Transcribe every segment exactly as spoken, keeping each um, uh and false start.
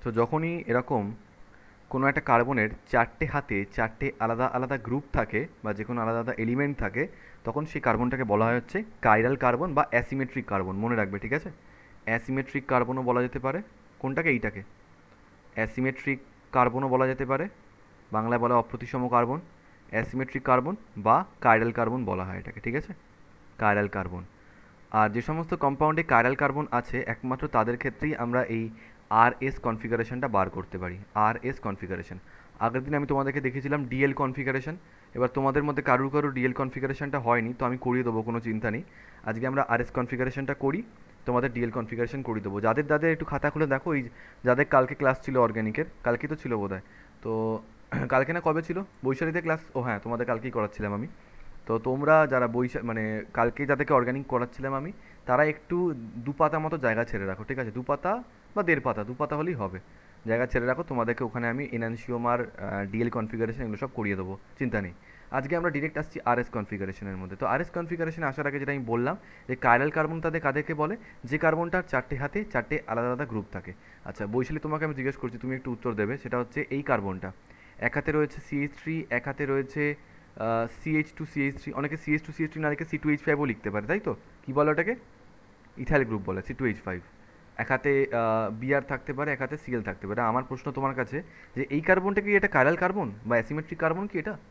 তো যখনই এরকম কোনো একটা কার্বনের চারটে হাতে চারটে আলাদা আলাদা গ্রুপ থাকে বা যে কোনো আলাদা আলাদা এলিমেন্ট থাকে, তখন সেই কার্বনটাকে বলা হয় হচ্ছে কাইরাল কার্বন বা অ্যাসিমেট্রিক কার্বন। মনে রাখবে, ঠিক আছে? অ্যাসিমেট্রিক কার্বনও বলা যেতে পারে। কোনটাকে? এইটাকে অ্যাসিমেট্রিক কার্বনও বলা যেতে পারে, বাংলায় বলা অপ্রতিসম কার্বন। অ্যাসিমেট্রিক কার্বন বা কাইরাল কার্বন বলা হয় এটাকে, ঠিক আছে? Chiral carbon. আর যে সমস্ত কম্পাউন্ডে কাইরাল কার্বন আছে একমাত্র তাদের ক্ষেত্রেই আমরা এই আর এস কনফিগারেশনটা বার করতে পারি। আর এস কনফিগারেশন আগের দিন আমি তোমাদেরকে দেখিয়েছিলাম ডিএল কনফিগারেশন। এবার তোমাদের মধ্যে কারুর কারুর ডিএল কনফিগারেশনটা হয়নি, তো আমি করিয়ে দেবো, কোনো চিন্তা নেই। আজকে আমরা আর এস কনফিগারেশনটা করি, তোমাদের ডিএল কনফিগারেশন করিয়ে দেবো। যাদের যাদের একটু খাতা খুলে দেখো, এই যাদের কালকে ক্লাস ছিল অর্গ্যানিকের, কালকে তো ছিল বোধহয়। তো কালকে না কবে ছিল বৈশালীতে ক্লাস? ও হ্যাঁ, তোমাদের কালকেই করাচ্ছিলাম আমি। তো তোমরা যারা বৈশা মানে কালকে যাদেরকে অর্গানিক করাচ্ছিলাম আমি, তারা একটু দু পাতা মতো জায়গা ছেড়ে রাখো, ঠিক আছে? দু পাতা বা দেড় পাতা, দু পাতা হলেই হবে। জায়গা ছেড়ে রাখো, তোমাদেরকে ওখানে আমি এনানসিওমার ডিএল কনফিগারেশন এগুলো সব করিয়ে দেবো, চিন্তা নেই। আজকে আমরা ডিরেক্ট আসছি আর এস কনফিগারেশনের মধ্যে। তো আর এস কনফিগারেশন আসার আগে যেটা আমি বললাম, যে কাইরাল কার্বন তাদের কাদেরকে বলে? যে কার্বনটার চারটে হাতে চারটে আলাদা আলাদা গ্রুপ থাকে। আচ্ছা বৈশালী, তোমাকে আমি জিজ্ঞেস করছি, তুমি একটু উত্তর দেবে। সেটা হচ্ছে এই কার্বনটা এক হাতে রয়েছে সিএইচ থ্রি, এক হাতে রয়েছে সিএইচ টু সিএইচ থ্রি, অনেকে সিএইচ টু সিএইচ থ্রি না লিখে সি টু এইচ ফাইভও লিখতে পারে, তাই তো? কী বলে ওটাকে? ইথাইল গ্রুপ বলে, সি টু এইচ ফাইভ। এক হাতে বিআর থাকতে পারে, এক হাতে সিএল থাকতে পারে। আমার প্রশ্ন তোমার কাছে, যে এই কার্বনটা কি এটা কাইরাল কার্বন বা অ্যাসিমেট্রিক কার্বন কি এটা?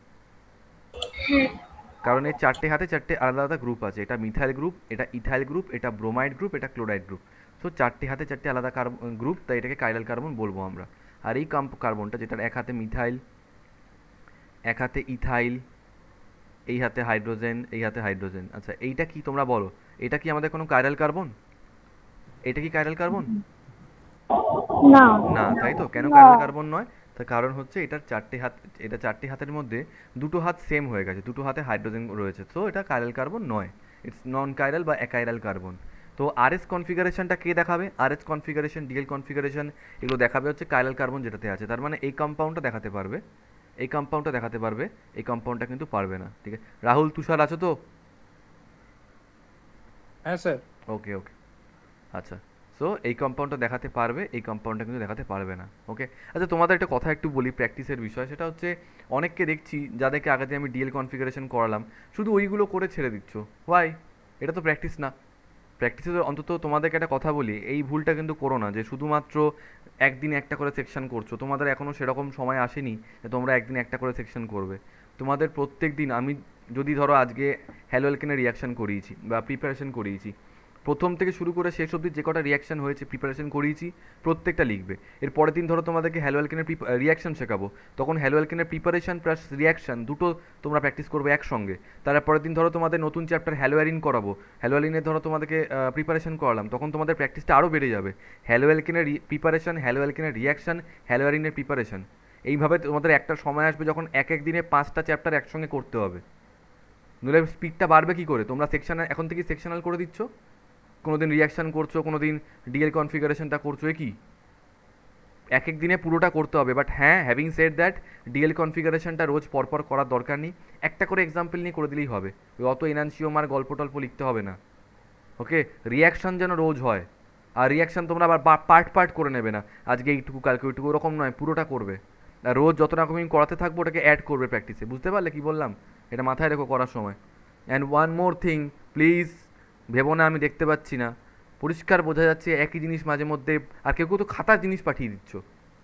কারণ এর চারটে হাতে চারটে আলাদা আলাদা গ্রুপ আছে। এটা মিথাইল গ্রুপ, এটা ইথাইল গ্রুপ, এটা ব্রোমাইড গ্রুপ, এটা ক্লোরাইড গ্রুপ। সো চারটে হাতে চারটে আলাদা কার্বন গ্রুপ, তাই এটাকে কাইরাল কার্বন বলবো আমরা। আর এই কার্বনটা যেটার এক হাতে মিথাইল, এক হাতে ইথাইল, এই হাতে হাইড্রোজেন, এই হাতে হাইড্রোজেন, আচ্ছা এইটা কি তোমরা বলো? এটা কি আমাদের কোনো কাইরাল কার্বন? এটা কি কাইরাল কার্বন? না। না, তাই তো। কেন কাইরাল কার্বন নয়? তার কারণ হচ্ছে এটার চারটে হাত, এটা চারটে হাতের মধ্যে দুটো হাত সেম হয়ে গেছে, দুটো হাতে হাইড্রোজেন রয়েছে, তো এটা কাইরাল কার্বন নয়। ইটস নন কাইরাল বা অ্যাকাইরাল কার্বন। তো আর এস কনফিগারেশনটা কে দেখাবে? R S configuration, D L configuration এগুলো দেখাবে হচ্ছে কাইরাল কার্বন যেটাতে আছে। তার মানে এই কম্পাউন্ডটা দেখাতে পারবে, এই কম্পাউন্ডটা দেখাতে পারবে, এই কম্পাউন্ডটা কিন্তু পারবে না, ঠিক আছে? রাহুল, তুষার আছো তো? হ্যাঁ স্যার। ওকে ওকে, আচ্ছা। সো এই কম্পাউন্ডটা দেখাতে পারবে, এই কম্পাউন্ডটা কিন্তু দেখাতে পারবে না, ওকে? আচ্ছা তোমাদের একটা কথা একটু বলি প্র্যাকটিসের বিষয়, সেটা হচ্ছে অনেককে দেখছি যাদেরকে আগে দিয়ে আমি ডিএল কনফিগারেশন করালাম, শুধু ওইগুলো করে ছেড়ে দিচ্ছ। ওয়াই? এটা তো প্র্যাকটিস না। প্র্যাকটিসে অন্তত তোমাদেরকে একটা কথা বলি, এই ভুলটা কিন্তু করো না, যে শুধুমাত্র একদিন একটা করে সেকশন করছো। তোমাদের এখনও সেরকম সময় আসেনি যে তোমরা একদিন একটা করে সেকশন করবে। তোমাদের প্রত্যেক দিন, আমি যদি ধরো আজকে হ্যালো অ্যালকেনের রিয়াকশন করিয়েছি বা প্রিপারেশন করিয়েছি, প্রথম থেকে শুরু করে শেষ অবধি যে কটা রিয়াকশন হয়েছে, প্রিপারেশন করিয়েছি, প্রত্যেকটা লিখবে। এর পরের দিন ধরো তোমাদেরকে হ্যালো অ্যালকেনের রিয়াকশন শেখাবো, তখন হ্যালো অ্যালকেনের প্রিপারেশন প্লাস রিয়াকশন দুটো তোমরা প্র্যাকটিস করবে একসঙ্গে। তার পরের দিন ধরো তোমাদের নতুন চ্যাপ্টার হ্যালো অ্যালিন করাবো, হ্যালো অ্যালিনের ধরো তোমাদেরকে প্রিপারেশন করালাম, তখন তোমাদের প্র্যাকটিসটা আরও বেড়ে যাবে। হ্যালো অ্যালকেনের প্রিপারেশন, হ্যালো অ্যালকেনের রিয়াকশন, হ্যালো অ্যালিনের প্রিপারেশন, এইভাবে তোমাদের একটা সময় আসবে যখন এক এক দিনে পাঁচটা চ্যাপ্টার একসঙ্গে করতে হবে। নইলে স্পিডটা বাড়বে কী করে? তোমরা সেকশনাল এখন থেকে সেকশনাল করে দিচ্ছ, কোনো দিন রিয়াকশান করছো, কোনো দিন ডিএল কনফিগারেশনটা করছো, এ কি? এক এক দিনে পুরোটা করতে হবে। বাট হ্যাঁ, হ্যাভিং সেড দ্যাট, ডিএল কনফিগারেশনটা রোজ পরপর করার দরকার নেই, একটা করে এক্সাম্পল নিয়ে করে দিলেই হবে। অত এনান্সিওমার গল্প টল্প লিখতে হবে না, ওকে? রিয়াকশান যেন রোজ হয়। আর রিয়াকশান তোমরা আবার পার্ট পার্ট করে নেবে না, আজকে এইটুকু কালকে ওইটুকু, ওরকম নয়, পুরোটা করবে। আর রোজ যত রকম করাতে থাকবো ওটাকে অ্যাড করবে প্র্যাকটিসে, বুঝতে পারলে কি বললাম? এটা মাথায় রেখো করার সময়। And one more thing, please ভেবো না আমি দেখতে পাচ্ছি না, পরিষ্কার বোঝা যাচ্ছে একই জিনিস মাঝে মধ্যে, আর কেউ কেউ তো খাতার জিনিস পাঠিয়ে দিচ্ছ।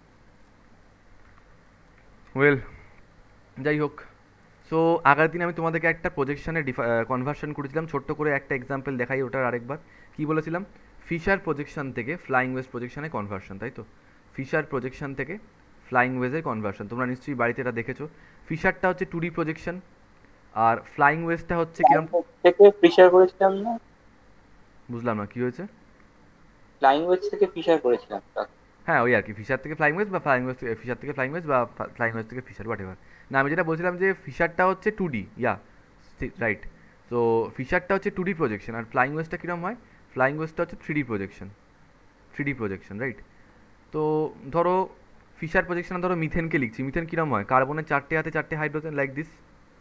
ওয়েল, যাই হোক। সো আগার দিন আমি তোমাদেরকে একটা প্রজেকশানে ডিফা কনভার্সন করেছিলাম, ছোট্ট করে একটা এক্সাম্পল দেখাই ওটার আরেকবার। কী বলেছিলাম? ফিশার প্রজেকশন থেকে ফ্লাইং ওয়েজ প্রজেকশানে কনভার্সন, তাই তো? ফিশার প্রজেকশন থেকে ফ্লাইং ওয়েজের কনভার্সন, তোমরা নিশ্চয়ই বাড়িতে এটা দেখেছো। ফিশারটা হচ্ছে টু ডি প্রজেকশন, আর ফ্লাইং ওয়েজটা হচ্ছে কিরম? থেকে ফিশার করেছিলাম না? বুঝলাম না, কী হয়েছে? ফ্লাইং ওয়েজ থেকে ফিশার করেছিলাম। হ্যাঁ, ওই আর কি, ফিশার থেকে ফ্লাইং ওয়েজ বা ফ্লাইং ওয়েজ ফিশার থেকে ফ্লাইং ওয়েজ বা ফ্লাইং ওয়েজ থেকে ফিশার, হোয়াট এভার। না, আমি যেটা বলছিলাম যে ফিশারটা হচ্ছে টু ডি, ইয়া রাইট। তো ফিশারটা হচ্ছে টু ডি প্রজেকশন, আর ফ্লাইং ওয়েজটা কীরকম হয়? ফ্লাইং ওয়েজটা হচ্ছে three D projection, three D projection, right? তো ধরো ফিশার প্রজেকশনে ধরো মিথেনকে লিখছি, মিথেন কীরকম হয়? কার্বনের চারটে হাতে চারটে হাইড্রোজেন, লাইক দিস,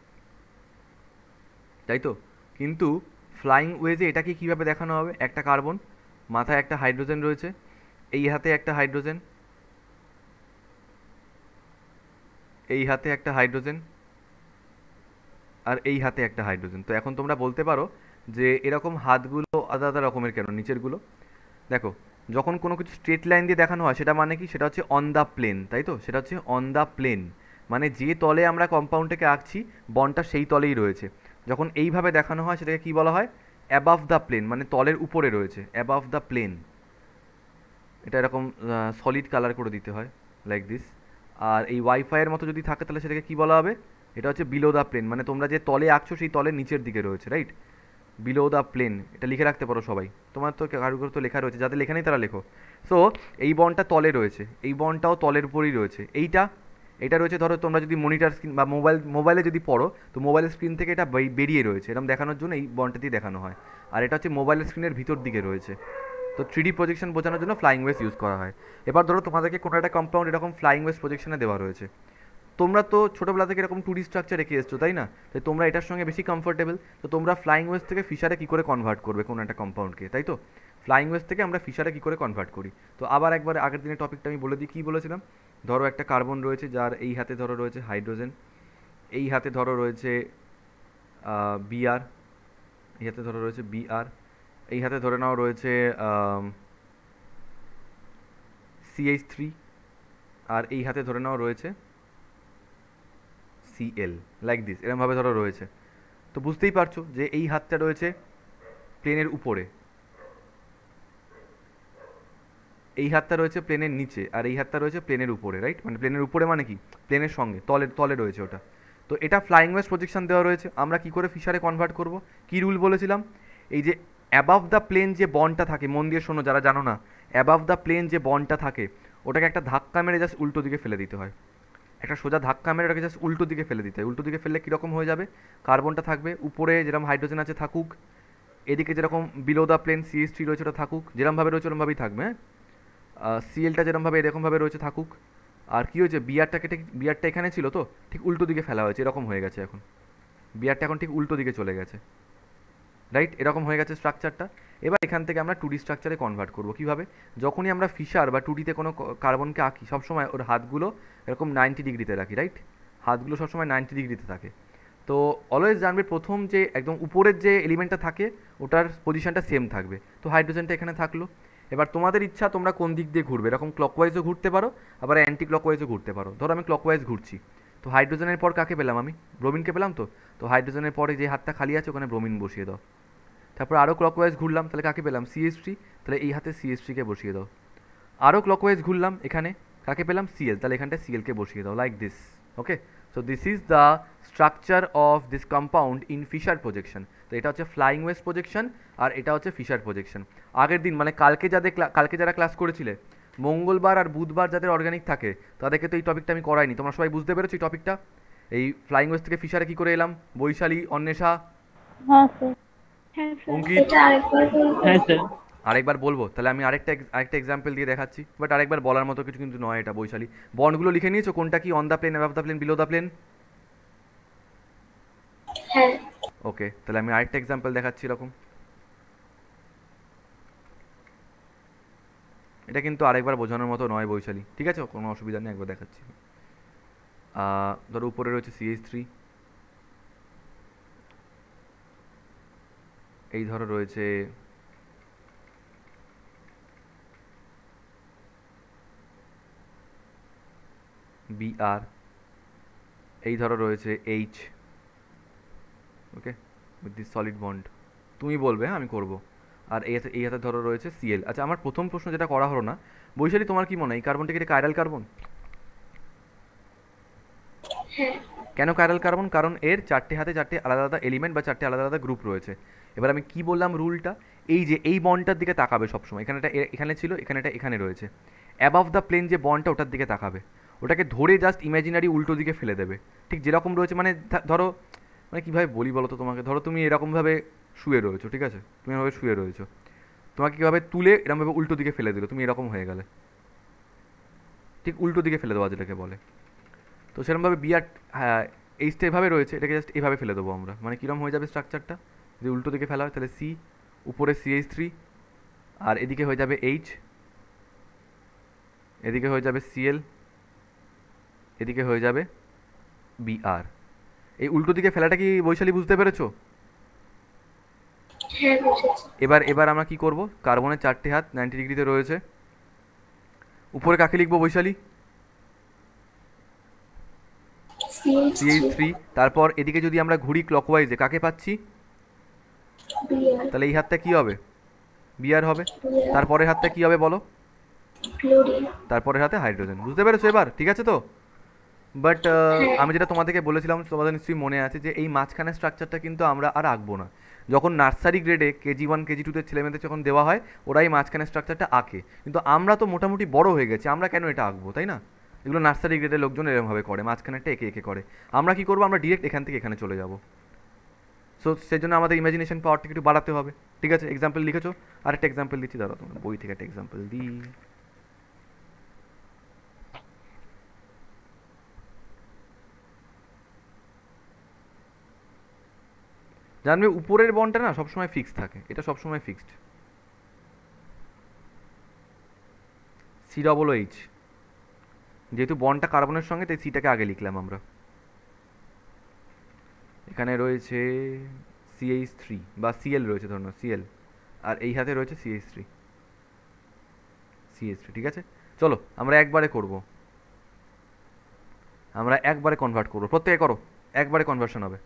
তাই তো? কিন্তু ফ্লাইং ওয়েজে এটাকে কীভাবে দেখানো হবে? একটা কার্বন, মাথায় একটা হাইড্রোজেন রয়েছে, এই হাতে একটা হাইড্রোজেন, এই হাতে একটা হাইড্রোজেন, আর এই হাতে একটা হাইড্রোজেন। তো এখন তোমরা বলতে পারো যে এরকম হাতগুলো আলাদা আলাদা রকমের কেন নিচেরগুলো? দেখো, যখন কোনো কিছু স্ট্রেট লাইন দিয়ে দেখানো হয় সেটা মানে কি, সেটা হচ্ছে অন দ্য প্লেন, তাই তো? সেটা হচ্ছে অন দ্য প্লেন, মানে যে তলে আমরা কম্পাউন্ডটাকে আঁকছি বনটা সেই তলেই রয়েছে। যখন এইভাবে দেখানো হয় সেটাকে কি বলা হয়? অ্যাবাভ দ্য প্লেন, মানে তলের উপরে রয়েছে, অ্যাবাভ দ্য প্লেন। এটা এরকম সলিড কালার করে দিতে হয়, লাইক দিস। আর এই ওয়াইফাইয়ের মতো যদি থাকে তাহলে সেটাকে কি বলা হবে? এটা হচ্ছে বিলো দ্য প্লেন, মানে তোমরা যে তলে আঁকছো সেই তলের নিচের দিকে রয়েছে, রাইট? বিলো দ্য প্লেন, এটা লিখে রাখতে পারো সবাই, তোমার তো কারুর তো লেখা রয়েছে, যাদের লেখা নেই তারা লেখো। সো এই বনটা তলে রয়েছে, এই বনটাও তলের উপরেই রয়েছে। এইটা এটা রয়েছে, ধরো তোমরা যদি মনিটর স্ক্রিন বা মোবাইল মোবাইলে যদি পড়ো তো মোবাইলের স্ক্রিন থেকে এটা বে- বেরিয়ে রয়েছে, এরকম দেখানোর জন্য এই বনটা দিয়ে দেখানো হয়। আর এটা হচ্ছে মোবাইলের স্ক্রিনের ভিতর দিকে রয়েছে। তো থ্রি ডি প্রজেকশন বোঝানোর জন্য ফ্লাইং ওয়েস ইউজ করা হয়। এবার ধরো তোমাদেরকে কোনো একটা কম্পাউন্ড এরকম ফ্লাইং ওয়েস প্রজেকশনে দেওয়া রয়েছে, তোমরা তো ছোটোবেলা থেকে এরকম টু ডি স্ট্রাকচার রেখে এসছো, তাই না? তাই তোমরা এটার সঙ্গে বেশি কমফোর্টেবল, তো তোমরা ফ্লাইং ওয়েস থেকে ফিশারে কী করে কনভার্ট করবে কোনো একটা কম্পাউন্ডকে, তাই তো? ফ্লাইং ওয়েস থেকে আমরা ফিশারে কী করে কনভার্ট করি। তো আবার একবার আগের দিনের টপিকটা আমি বলে দিই, কী বলেছিলাম। ধরো একটা কার্বন রয়েছে, যার এই হাতে ধরো রয়েছে হাইড্রোজেন, এই হাতে ধরো রয়েছে বিআর, এই হাতে ধরো রয়েছে বিআর, এই হাতে ধরে নাও রয়েছে সিএইচ থ্রি, আর এই হাতে ধরে নাও রয়েছে সিএল, লাইক দিস, এরমভাবে ধরো রয়েছে। তো বুঝতেই পারছো যে এই হাতটা রয়েছে প্লেনের উপরে, এই হাতটা রয়েছে প্লেনের নিচে, আর এই হাতটা রয়েছে প্লেনের উপরে, রাইট? মানে প্লেনের উপরে মানে কি, প্লেনের সঙ্গে তলে তলে রয়েছে ওটা। তো এটা ফ্লাইং ওয়েস প্রজেকশন দেওয়া রয়েছে, আমরা কি করে ফিশারে কনভার্ট করব? কি রুল বলেছিলাম? এই যে অ্যাবাভ দ্য প্লেন যে বনটা থাকে, মন দিয়ে শোনো যারা জানো না, অ্যাবাভ দ্য প্লেন যে বনটা থাকে ওটাকে একটা ধাক্কা মেরে জাস্ট উল্টো দিকে ফেলে দিতে হয়। একটা সোজা ধাক্কা মেরে ওটাকে জাস্ট উল্টো দিকে ফেলে দিতে হয়। উল্টো দিকে ফেললে কীরকম হয়ে যাবে? কার্বনটা থাকবে উপরে, যেরকম হাইড্রোজেন আছে থাকুক, এদিকে যেরকম below the plane C H three রয়েছে ওটা থাকুক, যেরমভাবে রয়েছে ওরমভাবেই থাকবে, হ্যাঁ। সিএলটা যেরকমভাবে এরকমভাবে রয়েছে থাকুক। আর কী হয়েছে, বিয়ারটাকে ঠিক, বিয়ারটা এখানে ছিল তো ঠিক উল্টো দিকে ফেলা হয়েছে, এরকম হয়ে গেছে এখন, বিয়ারটা এখন ঠিক উল্টো দিকে চলে গেছে, রাইট? এরকম হয়ে গেছে স্ট্রাকচারটা। এবার এখান থেকে আমরা টু ডি স্ট্রাকচারে কনভার্ট করবো কীভাবে? যখনই আমরা ফিশার বা টু ডিতে কোনো কার্বনকে আঁকি সবসময় ওর হাতগুলো এরকম নাইনটি ডিগ্রিতে রাখি, রাইট? হাতগুলো সবসময় নাইনটি ডিগ্রিতে থাকে। তো অলওয়েজ জানবে প্রথম যে একদম উপরের যে এলিমেন্টটা থাকে ওটার পজিশনটা সেম থাকবে। তো হাইড্রোজেনটা এখানে থাকলো। এবার তোমাদের ইচ্ছা তোমরা কোন দিক দিয়ে ঘুরবে, এরকম ক্লকওয়াইজও ঘুরতে পারো, আবার অ্যান্টি ক্লকওয়াইজও ঘুরতে পারো। ধরো আমি ক্লকওয়াইজ ঘুরছি, তো হাইড্রোজেনের পর কাকে পেলাম আমি? ব্রোমিনকে পেলাম। তো তো হাইড্রোজেনের পরে যে হাতটা খালি আছে ওখানে ব্রোমিন বসিয়ে দাও। তারপর আরও ক্লকওয়াইজ ঘুরলাম, তাহলে কাকে পেলাম? সিএইচ থ্রি, তাহলে এই হাতে সিএইচ থ্রিকে বসিয়ে দাও। আরও ক্লকওয়াইজ ঘুরলাম, এখানে কাকে পেলাম? সিএল, তাহলে এখানটা সিএলকে বসিয়ে দাও, like this. Okay, so this is the structure of this compound in Fischer projection. তো এটা হচ্ছে ফ্লাইং ওয়েস প্রজেকশন, আর এটা হচ্ছে ফিশার প্রজেকশন। আগের দিন মানে কালকে যাদের কালকে যারা ক্লাস করেছিলে, মঙ্গলবার আর বুধবার যাদের অর্গানিক থাকে তাদেরকে তো এই টপিকটা আমি করাইনি। তোমরা সবাই বুঝতে পেরেছো এই টপিকটা? এই ফ্লাইং ওয়েস থেকে ফিশারে কী করে এলাম? বৈশালী, অন্বেষা, হ্যাঁ স্যার। হ্যাঁ স্যার। অঙ্কিত। এটা আরেকবার বলবেন? হ্যাঁ স্যার। আরেকবার বলবো, তাহলে আমি আরেকটা ex- আরেকটা এক্সাম্পল দিয়ে দেখাচ্ছি, বাট আরেকবার বলার মতো কিছু কিন্তু নয় এটা। বৈশালী, বন্ডগুলো লিখে নিয়েছো? কোনটা কি on the plane, above the plane, below the plane? হ্যাঁ। ওকে, তাহলে আমি আরেকটা এক্সাম্পল দেখাচ্ছি এরকম। এটা কিন্তু আরেকবার বোঝানোর মতো নয় বৈশালী, ঠিক আছে? কোনো অসুবিধা নেই, একবার দেখাচ্ছি। আহ, ধরো উপরে রয়েছে সিএইচ থ্রি, এই ধরো রয়েছে বিআর, এই ধরো রয়েছে H. Okay, with this solid bond, তুমি বলবে, হ্যাঁ আমি করবো। আর এই হাতে এই হাতে ধরো রয়েছে সিএল। আচ্ছা, আমার প্রথম প্রশ্ন যেটা করা হলো না, বৈশালী তোমার কি মনে হয় এই কার্বনটা কি কাইরাল কার্বন? কেন কাইরাল কার্বন? কারণ এর চারটে হাতে চারটে আলাদা আলাদা এলিমেন্ট বা চারটে আলাদা আলাদা গ্রুপ রয়েছে। এবার আমি কি বললাম রুলটা, এই যে এই বন্ডটার দিকে তাকাবে সবসময়, এখানে এটা এখানে ছিল, এখানে এটা এখানে রয়েছে, অ্যাবাভ দ্য প্লেন যে বন্ডটা ওটার দিকে তাকাবে, ওটাকে ধরে জাস্ট ইমাজিনারি উল্টো দিকে ফেলে দেবে, ঠিক যেরকম রয়েছে। মানে ধা- ধরো, মানে কীভাবে বলি বলো তো তোমাকে, ধরো তুমি এরকমভাবে শুয়ে রয়েছো, ঠিক আছে? তুমি এভাবে শুয়ে রয়েছো, তোমাকে কীভাবে তুলে এরকমভাবে উল্টো দিকে ফেলে দিল, তুমি এরকম হয়ে গেলে, ঠিক উল্টো দিকে ফেলে দেওয়া যেটাকে বলে। তো সেরকমভাবে বিআর, হ্যাঁ, এইচটা এভাবে রয়েছে, এটাকে জাস্ট এভাবে ফেলে দেবো আমরা। মানে কীরকম হয়ে যাবে স্ট্রাকচারটা যদি উল্টো দিকে ফেলা হয়? তাহলে সি, উপরে সিএইচ থ্রি, আর এদিকে হয়ে যাবে এইচ, এদিকে হয়ে যাবে সিএল, এদিকে হয়ে যাবে বি আর। এই উল্টো দিকে ফেলাটা কি বৈশালী বুঝতে পেরেছো? হ্যাঁ বুঝেছি। এবার এবার আমরা কি করব, কার্বনের চারটে হাত নাইনটি ডিগ্রিতে রয়েছে, উপরে কাকে লিখবো Baishali? C H C H three three. তারপর এদিকে যদি আমরা ঘুরি ক্লকওয়াইজে কাকে পাচ্ছি? বিআর তাহলে এই হাতটা কি হবে? বিআর হবে। বিআর তারপরের হাতটা কি হবে বলো? ক্লোরিন। তারপরের হাতে হাইড্রোজেন। বুঝতে পেরেছো এবার? ঠিক আছে তো? বাট হ্যাঁ আমি যেটা তোমাদেরকে বলেছিলাম, তোমাদের নিশ্চয়ই মনে আছে যে এই মাঝখানের স্ট্রাকচারটা কিন্তু আমরা আর আঁকবো না। যখন নার্সারি গ্রেডে কেজি ওয়ান কেজি টুতে ছেলেমেয়েদের যখন দেওয়া হয়, ওরাই মাঝখানের স্ট্রাকচারটা আঁকে, কিন্তু আমরা তো মোটামুটি বড় হয়ে গেছি, আমরা কেন এটা আঁকবো, তাই না? এগুলো নার্সারি গ্রেডের লোকজন এরকমভাবে করে, মাঝখানেরটা এঁকে এঁকে করে। আমরা কি করবো, আমরা ডিরেক্ট এখান থেকে এখানে চলে যাব। সো সেই জন্য আমাদের ইমাজিনেশন পাওয়ারটা একটু বাড়াতে হবে। ঠিক আছে, এক্সাম্পল লিখেছো? আরেকটা এক্সাম্পল দিচ্ছি, দাঁড়াও তোমার বই থেকে একটা এক্সাম্পল দিই। জানবে উপরের বনটা না সবসময় ফিক্স থাকে, এটা সবসময় ফিক্সড। সি ডবল এইচ, যেহেতু বনটা কার্বনের সঙ্গে তাই সিটাকে আগে লিখলাম আমরা। এখানে রয়েছে সিএইচ থ্রি বা সিএল রয়েছে, ধরুন সিএল, আর এই হাতে রয়েছে সিএইচ থ্রি, সিএইচ থ্রি। ঠিক আছে, চলো আমরা একবারে করব, আমরা একবারে কনভার্ট করবো, প্রত্যেকে করো, একবারে কনভার্সন হবে।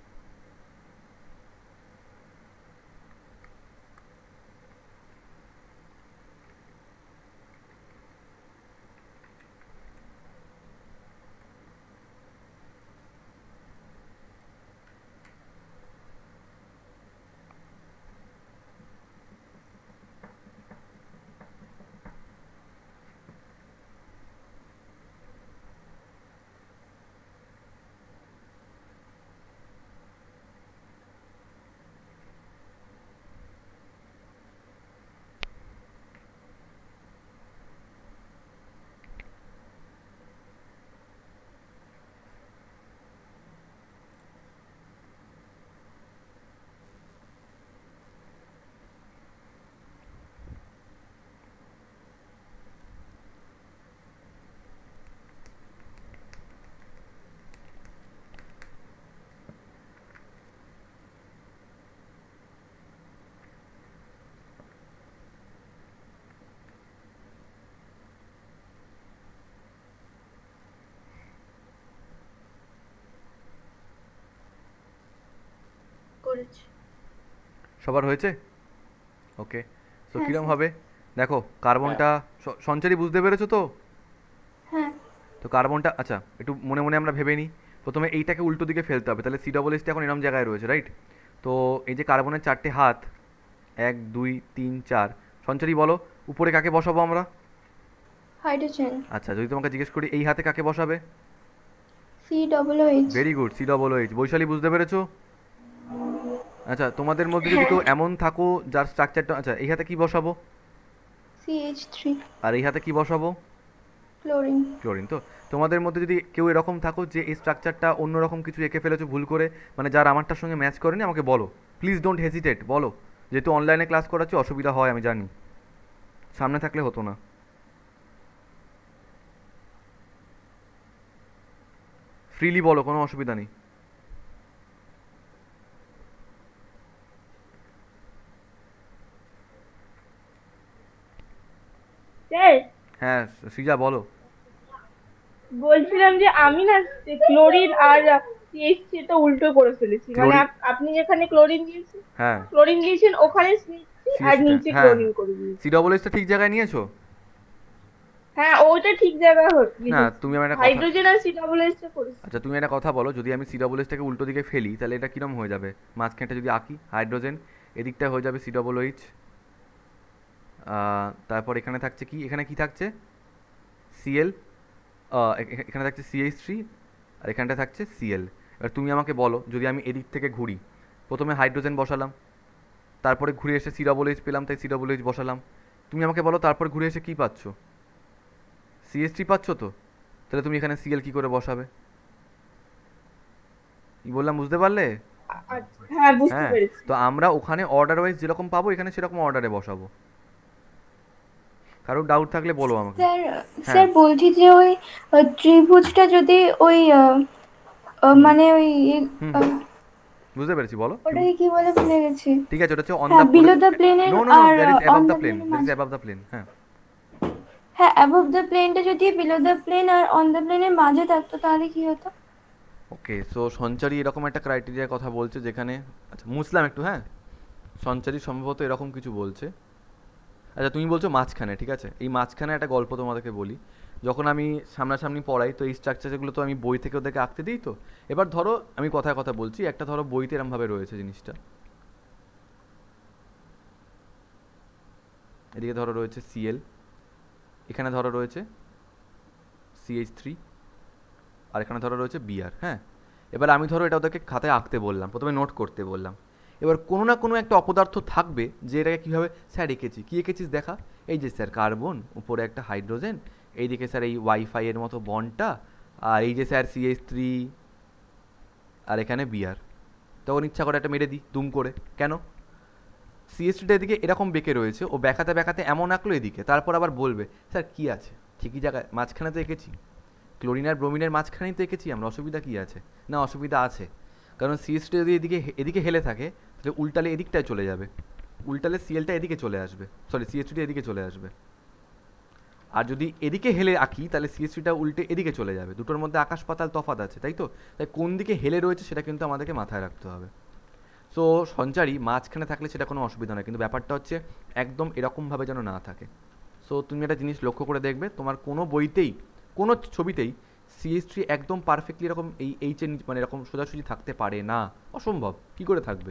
করেছি। সবার হয়েছে? ওকে, সো হ্যাঁ কীরকম স্যার। হবে দেখো, কার্বনটা স- সঞ্চারী বুঝতে পেরেছো তো? হ্যাঁ তো কার্বনটা, আচ্ছা একটু মনে মনে আমরা ভেবে নিই। প্রথমে এইটাকে উল্টো দিকে ফেলতে হবে, তাহলে সি ডবল এসটা এখন এরম জায়গায় রয়েছে, রাইট? তো এই যে কার্বনের চারটে হাত, এক দুই তিন চার, সঞ্চারী বলো উপরে কাকে বসাবো আমরা? হাইড্রোজেন। আচ্ছা, যদি তোমাকে জিজ্ঞেস করি এই হাতে কাকে বসাবে? C double H. Very good, C double H. Baishali বুঝতে পেরেছো? আচ্ছা, তোমাদের মধ্যে যদি হ্যাঁ কেউ এমন থাকো যার স্ট্রাকচারটা, আচ্ছা এই হাতে কি বসাবো? সিএইচ থ্রি আর এই হাতে কি বসাবো? ক্লোরিন। ক্লোরিন। তো তোমাদের মধ্যে যদি কেউ এরকম থাকো যে এই স্ট্রাকচারটা অন্যরকম কিছু এঁকে ফেলেছো ভুল করে, মানে যার আমারটার সঙ্গে ম্যাচ করেনি, আমাকে বলো, প্লিজ ডোন্ট হেজিটেট, বলো। যেহেতু অনলাইনে ক্লাস করাচ্ছি অসুবিধা হয় আমি জানি, সামনে থাকলে হতো না। ফ্রিলি বলো, কোনো অসুবিধা নেই। স্যার হ্যাঁ সৃজা বলো। বলছিলাম যে আমি না ক্লোরিন আর সিএইচসি টা উল্টো করে ফেলেছি, মানে ক্লোরিন, আপ- আপনি যেখানে ক্লোরিন দিয়েছেন হ্যাঁ ক্লোরিন দিয়েছেন ওখানে সিএইচসি আর সিএসসিটা, নিচে হ্যাঁ ক্লোরিন করে দিয়েছি। সি ডবল এসটা ঠিক জায়গায় নিয়েছো? হ্যাঁ ওইটা ঠিক জায়গায় হয়ে না লিখেছি। তুমি আমার একটা কথা, হাইড্রোজেন আর সি ডাবল এস টা করেছি। আচ্ছা তুমি একটা কথা বলো, যদি আমি সি ডবল এসটাকে উল্টো দিকে ফেলি তাহলে এটা কিরম হয়ে যাবে? মাঝখানটা যদি আঁকি হাইড্রোজেন, এদিকটা হয়ে যাবে সি ডবল এইচ, তারপর এখানে থাকছে কি, এখানে কি থাকছে? সিএল, এখানে থাকছে সিএইচ থ্রি, আর এখানটা থাকছে সিএল। এবার তুমি আমাকে বলো, যদি আমি এদিক থেকে ঘুরি, প্রথমে হাইড্রোজেন বসালাম, তারপরে ঘুরে এসে সি ডবল এইচ পেলাম তাই সি ডবল এইচ বসালাম, তুমি আমাকে বলো তারপর ঘুরে এসে কী পাচ্ছ? সিএইচ থ্রি পাচ্ছ তো? তাহলে তুমি এখানে সিএল কী করে বসাবে? কি বললাম বুঝতে পারলে? আ- আচ্ছা, হ্যাঁ বুঝতে হ্যাঁ, পেরেছি। তো আমরা ওখানে অর্ডার ওয়াইজ যেরকম পাবো এখানে সেরকম অর্ডারে বসাবো। কারোর ডাউট থাকলে বলো আমাকে। স্যার হ্যাঁ স্যার বলছি যে ওই আহ, ত্রিভুজটা যদি ওই মানে ওই এ- হুম আহ, বুঝতে পেরেছি, বলো। ওটাকে কি বলে ভুলে গেছি। ঠিক আছে, ওটা হচ্ছে অন হ্যাঁ, দ্য বিলো দ্য প্লেনের নো নো নো আর that is on above the the plane, প্লেনের দ্যাট ইজ মাঝে। Above the plane. হ্যাঁ হ্যাঁ, অ্যাবভ দ্য প্লেনটা যদি বিলো দ্য প্লেন আর অন দ্য প্লেনের মাঝে থাকতো তাহলে কি হতো? ওকে, সো সঞ্চারী এরকম একটা ক্রাইটেরিয়ার কথা বলছে যেখানে, আচ্ছা মুছলাম একটু, হ্যাঁ সঞ্চারী সম্ভবত এরকম কিছু বলছে। আচ্ছা তুমি বলছো মাঝখানে, ঠিক আছে, এই মাঝখানে একটা গল্প তোমাদেরকে বলি। যখন আমি সামনাসামনি পড়াই তো এই স্ট্রাকচারগুলো তো আমি বই থেকে ওদেরকে আঁকতে দিই। তো এবার ধরো আমি কথায় কথা বলছি, একটা ধরো বইতে এরমভাবে রয়েছে জিনিসটা, এদিকে ধরো রয়েছে সিএল, এখানে ধরো রয়েছে সিএইচ থ্রি, আর এখানে ধরো রয়েছে বিআর। হ্যাঁ, এবার আমি ধরো এটা ওদেরকে খাতায় আঁকতে বললাম, প্রথমে নোট করতে বললাম। এবার কোনো না কোনো একটা অপদার্থ থাকবে যে এটাকে কীভাবে, স্যার এঁকেছি, কী এঁকেছিস দেখা, এই যে স্যার কার্বন, উপরে একটা হাইড্রোজেন, এইদিকে স্যার এই ওয়াইফাই এর মতো বন্ডটা, আর এই যে স্যার সিএইচ থ্রি, আর এখানে বিআর। তখন ইচ্ছা করে একটা মেরে দিই দুম করে, কেন, সিএইচ থ্রিটা এদিকে এরকম বেঁকে রয়েছে, ও বেঁকাতে বেঁকাতে এমন আঁকলো এদিকে, তারপর আবার বলবে স্যার কী আছে, ঠিকই জায়গায় মাঝখানে তো এঁকেছি, ক্লোরিন আর ব্রোমিনের মাঝখানেই তো এঁকেছি আমরা, অসুবিধা কী আছে, না অসুবিধা আছে, কারণ সিএসটি যদি এদিকে এদিকে হেলে থাকে তাহলে উল্টালে এদিকটায় চলে যাবে, উল্টালে সিএলটা এদিকে চলে আসবে, সরি সিএসটি এদিকে চলে আসবে। আর যদি এদিকে হেলে আঁকি তাহলে সিএসটিটা উল্টে এদিকে চলে যাবে, দুটোর মধ্যে আকাশ পাতাল তফাৎ আছে, তাই তো, তাই কোন দিকে হেলে রয়েছে সেটা কিন্তু আমাদেরকে মাথায় রাখতে হবে। সো সঞ্চারী মাঝখানে থাকলে সেটা কোনো অসুবিধা নয়, কিন্তু ব্যাপারটা হচ্ছে একদম এরকমভাবে যেন না থাকে। সো তুমি একটা জিনিস লক্ষ্য করে দেখবে, তোমার কোনো বইতেই কোনো ছবিতেই সিএইচ থ্রি একদম পারফেক্টলি এরকম এই এইচ এর মানে এরকম সোজাসুজি থাকতে পারে না, অসম্ভব, কি করে থাকবে,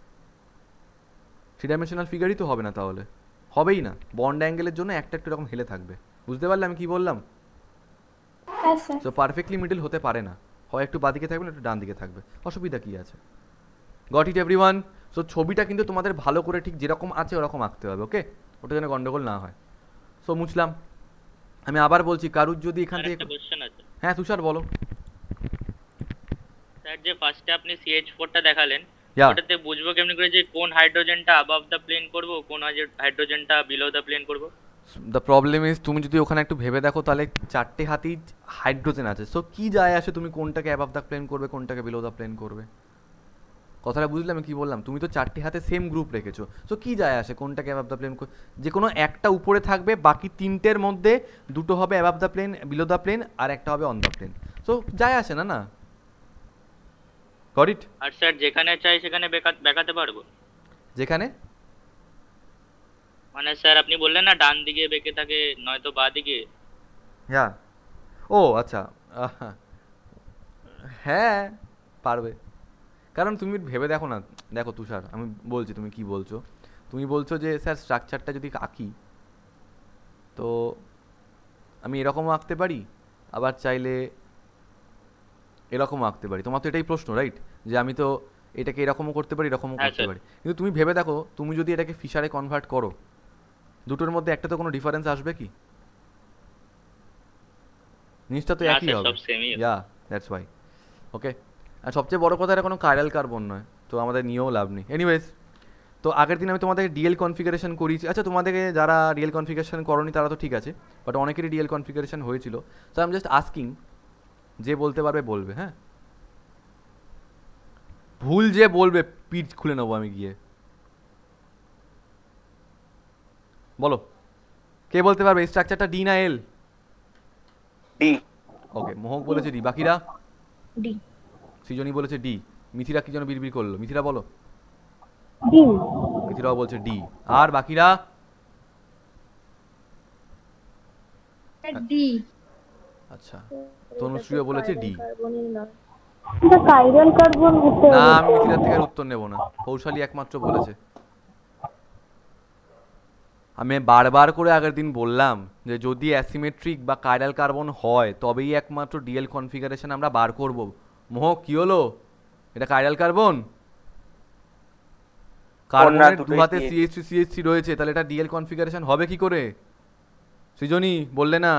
থ্রি ডাইমেনশনাল ফিগারই তো হবে না, তাহলে হবেই না, বন্ড অ্যাঙ্গেলের জন্য একটা একটু এরকম হেলে থাকবে, বুঝতে পারলে আমি কি বললাম? হ্যাঁ স্যার। সো পারফেক্টলি মিডল হতে পারে না, হয় একটু বাদিকে থাকবে না একটু ডান দিকে থাকবে, অসুবিধা কী আছে, গট ইট এভরিওয়ান? সো ছবিটা কিন্তু তোমাদের ভালো করে ঠিক যেরকম আছে ওরকম আঁকতে হবে, ওকে, ওটা যেন গন্ডগোল না হয়। সো মুছলাম, আমি আবার বলছি কারুর যদি এখান স্যার থেকে, একটা কোশ্চেন আছে। হ্যাঁ তুষার বলো। স্যার যে ফার্স্টে আপনি সিএইচ ফোরটা দেখালেন, ইয়া ওটাতে বুঝবো কেমনি করে যে কোন হাইড্রোজেনটা অ্যাবাভ দ্য প্লেন করব, কোন হাইড্রোজেনটা বিলো দ্য প্লেন করব? দ্য প্রবলেম ইজ তুমি যদি ওখানে একটু ভেবে দেখো তাহলে চারটে হাতেই হাইড্রোজেন আছে, সো কি যায় আসে তুমি কোনটাকে অ্যাবাভ দ্য প্লেন করবে কোনটাকে বিলো দ্য প্লেন করবে, কথাটা বুঝলে আমি কি বললাম? তুমি তো চারটে হাতে সেম গ্রুপ রেখেছো, সো কি যায় আসে কোনটাকে অ্যাবাভ দ্য প্লেন, যে কোনো একটা উপরে থাকবে, বাকি তিনটের মধ্যে দুটো হবে above the plane below the plane আর একটা হবে অন দ্য প্লেন, সো যায় আসে না, না গট ইট? আর স্যার যেখানে চাই সেখানে বেকা- বেঁকাতে পারবো? যেখানে মানে স্যার আপনি বললেন না ডান দিকে বেঁকে থাকে নয়তো বাঁ দিকে। হ্যাঁ, ও আচ্ছা, আহা, হ্যাঁ পারবে, কারণ তুমি ভেবে দেখো না, দেখো তুষার আমি বলছি তুমি কি বলছো, তুমি বলছো যে স্যার স্ট্রাকচারটা যদি আঁকি তো আমি এরকমও আঁকতে পারি, আবার চাইলে এরকমও আঁকতে পারি, তোমার তো এটাই প্রশ্ন রাইট, যে আমি তো এটাকে এরকমও করতে পারি এরকমও হ্যাঁ, করতে স্যার। পারি, কিন্তু তুমি ভেবে দেখো তুমি যদি এটাকে ফিশারে কনভার্ট করো, দুটোর মধ্যে একটা তো কোনো ডিফারেন্স আসবে কি, জিনিসটা তো না একই স্যার, হবে, সব সেমই। ইয়া দ্যাটস ওয়াই, ওকে। আর সবচেয়ে বড় কথা এটা কোনো কাইরাল কার্বন নয়, তো আমাদের নিয়েও লাভ নেই, এনিওয়েজ। তো আগের দিন আমি তোমাদেরকে ডিএল কনফিগারেশন করিয়েছি, আচ্ছা তোমাদেরকে যারা ডিএল কনফিগারেশন করনি তারা তো ঠিক আছে, বাট অনেকেরই ডিএল কনফিগারেশন হয়েছিল, so I'm just asking, যে বলতে পারবে বলবে, হ্যাঁ ভুল যে বলবে পিঠ খুলে নেবো আমি গিয়ে, বলো কে বলতে পারবে এই স্ট্রাকচারটা ডি না এল? ডি। ওকে, মোহক বলেছে ডি, বাকিরা? ডি। সৃজনী বলেছে ডি, মিথিরা কি যেন বিড়বিড় করলো, মিথিরা বলো। ডি। মিথিরাও বলছে ডি, আর বাকিরা? ডি। আচ্ছা, তনুশ্রীও বলেছে ডি, কাইরাল কার্বন হতে না হবে। আমি মিথিলার থেকে আর উত্তর নেব না, কৌশালী একমাত্র বলেছে। আমি বারবার করে আগের দিন বললাম যে যদি অ্যাসিমেট্রিক বা কাইরাল কার্বন হয় তবেই একমাত্র ডিএল কনফিগারেশন আমরা বার করব। মোহ কি হলো, এটা কাইরাল কার্বন, কার্বনের দু হাতে সিএইচ থ্রি সিএইচ থ্রি রয়েছে, তাহলে এটা ডিএল কনফিগারেশন হবে কি করে? সৃজনী বললে না,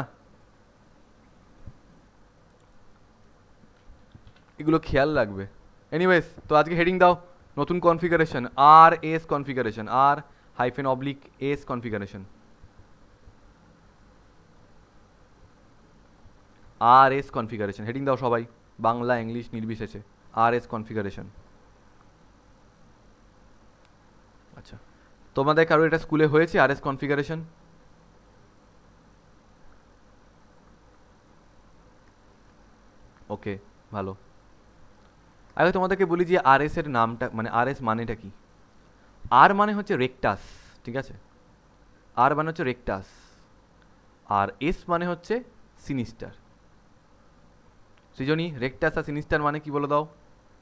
এগুলো খেয়াল রাখবে। এনিওয়েজ, তো আজকে হেডিং দাও নতুন configuration, R S configuration, R hyphen oblique S configuration, R S configuration heading দাও সবাই, বাংলা ইংলিশ নির্বিশেষে, আর এস কনফিগারেশন। আচ্ছা, তোমাদের কারো এটা স্কুলে হয়েছে আর এস কনফিগারেশন? ওকে, ভালো। আগে তোমাদেরকে বলি যে আর এস এর নামটা, মানে আর এস মানেটা কি। আর মানে হচ্ছে রেকটাস, ঠিক আছে? আর মানে হচ্ছে রেকটাস, আর এস মানে হচ্ছে সিনিস্টার। সৃজনী, রেকটাস আর সিনিস্টার মানে কি বলে দাও?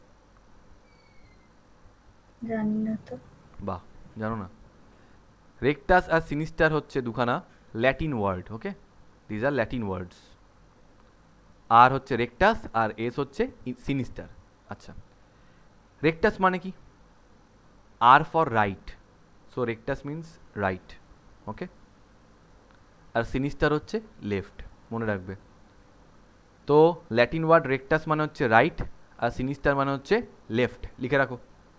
জানি না তো। বাহ, জানো না? রেকটাস আর সিনিস্টার হচ্ছে দুখানা Latin word, okay? These are Latin words. R হচ্ছে রেকটাস আর এস হচ্ছে সিনিস্টার। আচ্ছা, রেকটাস মানে কি? R for right, so rectus means right, okay? আর সিনিস্টার হচ্ছে লেফট, মনে রাখবে। তো ল্যাটিন ওয়ার্ড রেকটাস মানে হচ্ছে রাইট, আর সিনিস্টার মানে হচ্ছে লেফট, লিখে রাখো,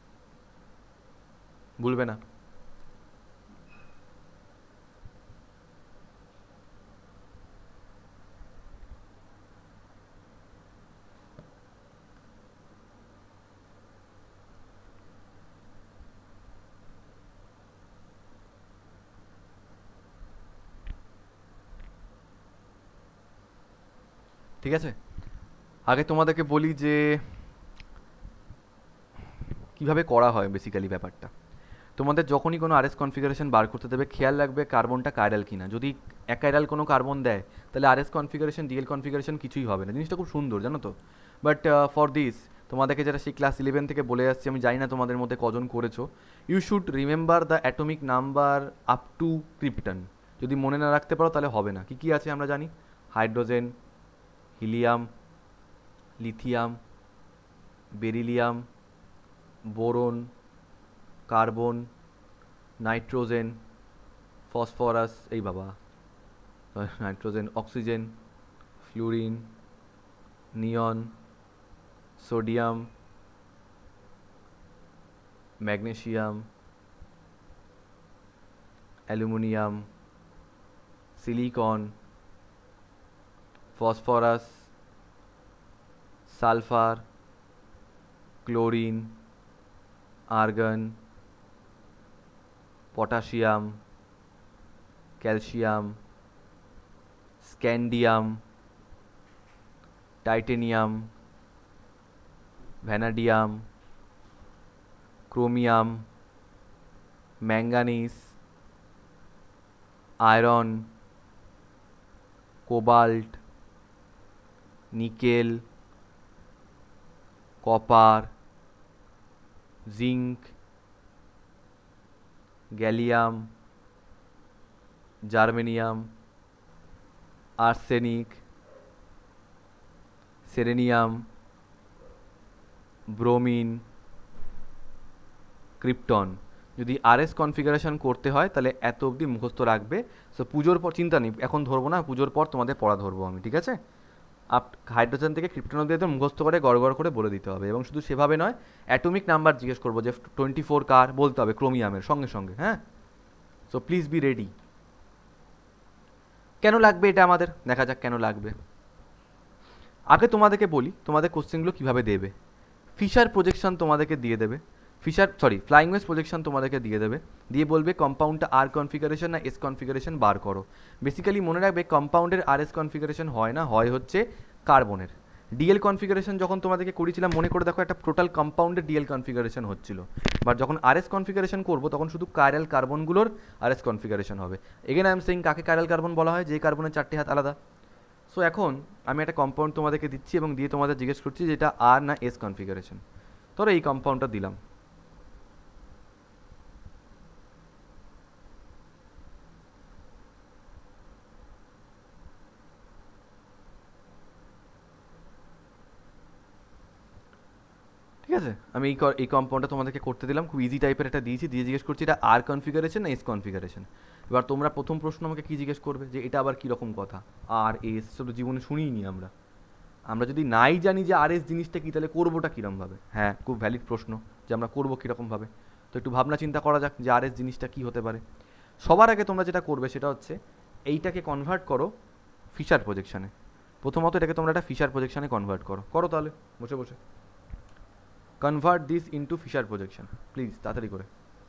ভুলবে না। ঠিক আছে, আগে তোমাদেরকে বলি যে কিভাবে করা হয় বেসিক্যালি ব্যাপারটা। তোমাদের যখনই কোনো আরএস কনফিগারেশন বার করতে দেবে, খেয়াল রাখবে কার্বনটা কাইরাল কিনা। যদি একাইরাল কোনো কার্বন দেয় তাহলে আরএস কনফিগারেশন ডিএল কনফিগারেশন কিছুই হবে না। জিনিসটা খুব সুন্দর, জানো তো? বাট ফর দিস তোমাদেরকে যেটা সেই ক্লাস ইলেভেন থেকে বলে আসছি, আমি জানি না তোমাদের মধ্যে কজন করেছো, you should remember the atomic number up to krypton. যদি মনে না রাখতে পারো তাহলে হবে না। কী কী আছে আমরা জানি? Hydrogen, helium, lithium, beryllium, boron, carbon, nitrogen, phosphorus, এই বাবা nitrogen, oxygen, fluorine, neon, sodium, magnesium, aluminium, silicon, phosphorus, sulphur, chlorine, argon, potassium, calcium, scandium, titanium, vanadium, chromium, manganese, iron, cobalt, nickel, copper, zinc, gallium, germanium, arsenic, selenium, bromine, krypton. যদি R S configuration করতে হয় তাহলে এত অবধি মুখস্থ রাখবে। So পুজোর পর চিন্তা নেই, এখন ধরবো না, পুজোর পর তোমাদের পড়া ধরবো আমি, ঠিক আছে? আপ হাইড্রোজেন থেকে ক্রিপ্টন অবধি একদম মুখস্থ করে গড় গড় করে বলে দিতে হবে। এবং শুধু সেভাবে নয়, অ্যাটমিক নাম্বার জিজ্ঞেস করবো যে টোয়েন্টি ফোর কার বলতে হবে ক্রোমিয়ামের সঙ্গে সঙ্গে, হ্যাঁ? So please be ready. কেন লাগবে এটা আমাদের? দেখা যাক কেন লাগবে। আগে তোমাদেরকে বলি তোমাদের কোশ্চেনগুলো কীভাবে দেবে। ফিশার প্রজেকশন তোমাদেরকে দিয়ে দেবে, Fischer sorry flying wedge projection তোমাদেরকে দিয়ে দেবে, দিয়ে বলবে কম্পাউন্ডটা আর কনফিগারেশন না এস কনফিগারেশন বার করো। বেসিক্যালি মনে রাখবে কম্পাউন্ডের আর এস কনফিগারেশন হয় না, হয় হচ্ছে কার্বনের। ডিএল কনফিগারেশন যখন তোমাদেরকে করেছিলাম মনে করে দেখো, একটা টোটাল কম্পাউন্ডের ডিএল কনফিগারেশন হচ্ছিল। বাট যখন আর এস কনফিগারেশন করবো তখন শুধু কাইরাল কার্বনগুলোর আর এস কনফিগারেশন হবে। এগেন আই এম সেইং কাকে কাইরাল কার্বন বলা হয়? যে কার্বনের চারটি হাত আলাদা। সো এখন আমি একটা কম্পাউন্ড তোমাদেরকে দিচ্ছি এবং দিয়ে তোমাদের জিজ্ঞেস করছি যে এটা আর না এস কনফিগারেশন। ধরো এই কম্পাউন্ডটা দিলাম, ঠিক আছে? আমি এই এই কম্পাউন্ডটা তোমাদেরকে করতে দিলাম, খুব ইজি টাইপের একটা দিয়েছি, দিয়ে জিজ্ঞেস করছি এটা আর কনফিগারেশন না এস কনফিগারেশন। এবার তোমরা প্রথম প্রশ্ন আমাকে কী জিজ্ঞেস করবে যে এটা আবার কীরকম কথা? আর এস সব জীবনে শুনিনি আমরা। আমরা যদি নাই জানি যে আর এস জিনিসটা কী, তাহলে করবোটা কীরকমভাবে? হ্যাঁ, খুব ভ্যালিড প্রশ্ন যে আমরা করবো কীরকমভাবে। তো একটু ভাবনা চিন্তা করা যাক যে আর এস জিনিসটা কী হতে পারে। সবার আগে তোমরা যেটা করবে সেটা হচ্ছে এইটাকে কনভার্ট করো ফিশার প্রজেকশানে। প্রথমত এটাকে তোমরা একটা ফিশার প্রজেকশনে কনভার্ট করো করো তাহলে বসে বসে convert this into Fischer projection please তাড়াতাড়ি করে।